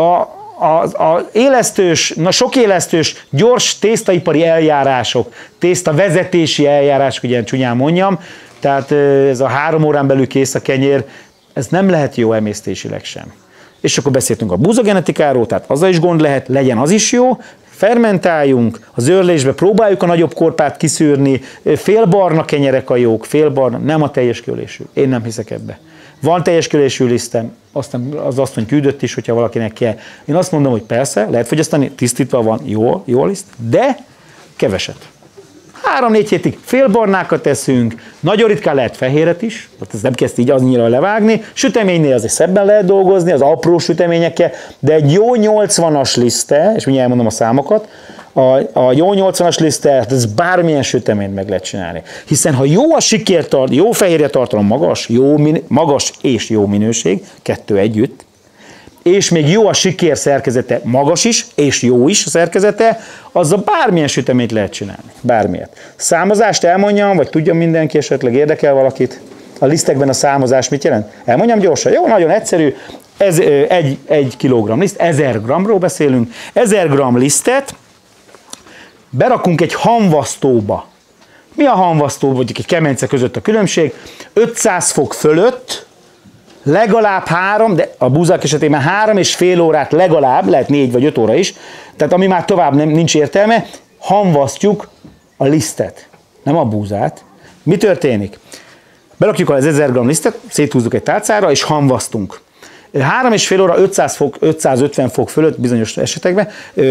Sok élesztős, gyors tésztaipari eljárások, tésztavezetési eljárások, hogy ilyen csúnyán mondjam, tehát ez a 3 órán belül kész a kenyér, ez nem lehet jó emésztésileg sem. És akkor beszéltünk a búzagenetikáról, tehát azzal is gond lehet, legyen az is jó, fermentáljunk, az őrlésbe próbáljuk a nagyobb korpát kiszűrni, félbarna kenyerek a jók, félbarna, nem a teljes kölésű. Én nem hiszek ebbe. Van teljes kölésű lisztem, az asszony küldött is, hogyha valakinek kell. Én azt mondom, hogy persze, lehet fogyasztani, tisztítva van, jó a liszt, de keveset. 3-4 hétig félbarnákat teszünk, nagyon ritkán lehet fehéret is, tehát ez nem kezd így annyira levágni, süteménynél azért szebben lehet dolgozni, az apró süteményekkel, de egy jó 80-as liszte, és mindjárt elmondom a számokat, a jó 80-as lisztet, ez bármilyen süteményt meg lehet csinálni. Hiszen ha jó a jó fehérje tartalom magas és jó minőség, kettő együtt, és még jó a sikér szerkezete, magas is, és jó is a szerkezete, azzal bármilyen süteményt lehet csinálni. Bármilyet. Számozást elmondjam, vagy tudja mindenki, esetleg érdekel valakit? A lisztekben a számozás mit jelent? Elmondjam gyorsan. Jó, nagyon egyszerű. Ez egy kilogramm liszt, 1000 g-ról beszélünk. 1000 g lisztet berakunk egy hamvasztóba. Mi a hamvasztó, vagy egy kemence között a különbség? 500 fok fölött legalább 3, de a búzák esetében 3,5 órát legalább, lehet 4 vagy 5 óra is, tehát ami már tovább nincs értelme, hamvasztjuk a lisztet, nem a búzát. Mi történik? Berakjuk az 1000 g lisztet, széthúzzuk egy tálcára, és hamvasztunk. 3,5 óra 500 fok, 550 fok fölött bizonyos esetekben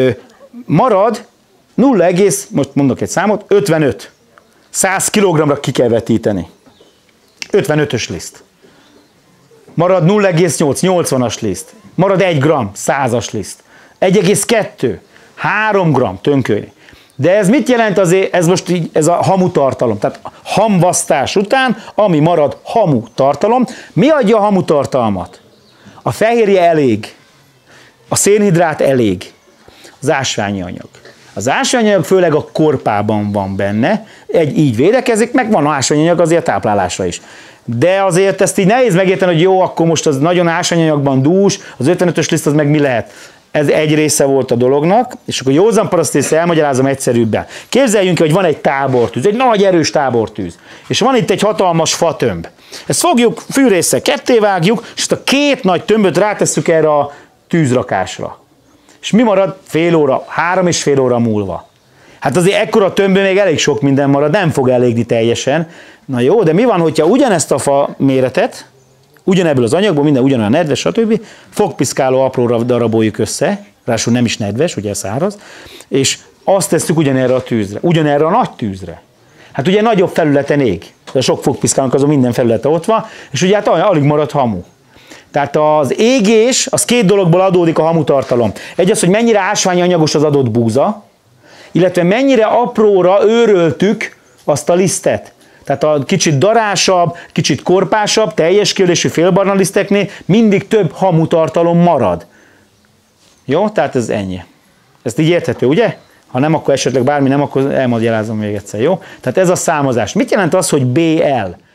marad 0, most mondok egy számot, 55. 100 kg-ra ki kell vetíteni. 55-ös liszt. Marad 0,8, 80-as liszt. Marad 1 g, 100-as liszt. 1,2, 3 g tönkölni. De ez mit jelent azért, ez most így, ez a hamu tartalom, tehát hamvasztás után, ami marad hamu tartalom. Mi adja a hamu tartalmat? A fehérje elég, a szénhidrát elég, az ásványi anyag. Az ásványi anyag főleg a korpában van benne, így védekezik, meg van ásványi anyag azért a táplálásra is. De azért ezt így nehéz megérteni, hogy jó, akkor most az nagyon ásványi anyagban dús, az 55-ös liszt az meg mi lehet? Ez egy része volt a dolognak, és akkor józan paraszt észre elmagyarázom egyszerűbben. Képzeljünk ki, hogy van egy tábortűz, egy nagy erős tábortűz, és van itt egy hatalmas fatömb. Ezt fogjuk, fűrészsel kettévágjuk, és ezt a két nagy tömböt rátesszük erre a tűzrakásra. És mi marad fél óra, 3,5 óra múlva? Hát azért ekkora tömbben még elég sok minden marad, nem fog elégni teljesen. Na jó, de mi van, hogyha ugyanezt a fa méretet, ugyanebből az anyagból, minden ugyanolyan nedves, stb. Fogpiszkáló apróra daraboljuk össze, ráadásul nem is nedves, ugye száraz, és azt tesszük ugyanerre a tűzre, ugyanerre a nagy tűzre. Hát ugye nagyobb felületen ég, de sok fogpiszkálónak azon minden felülete ott van, és ugye hát alig marad hamu. Tehát az égés, az két dologból adódik a hamutartalom. Egy az, hogy mennyire ásványi anyagos az adott búza, illetve mennyire apróra őröltük azt a lisztet. Tehát a kicsit darásabb, kicsit korpásabb, teljes kiölésű félbarna liszteknél mindig több hamutartalom marad. Jó? Tehát ez ennyi. Ezt így érthető, ugye? Ha nem, akkor esetleg bármi nem, akkor elmagyarázom még egyszer, jó? Tehát ez a számozás. Mit jelent az, hogy BL?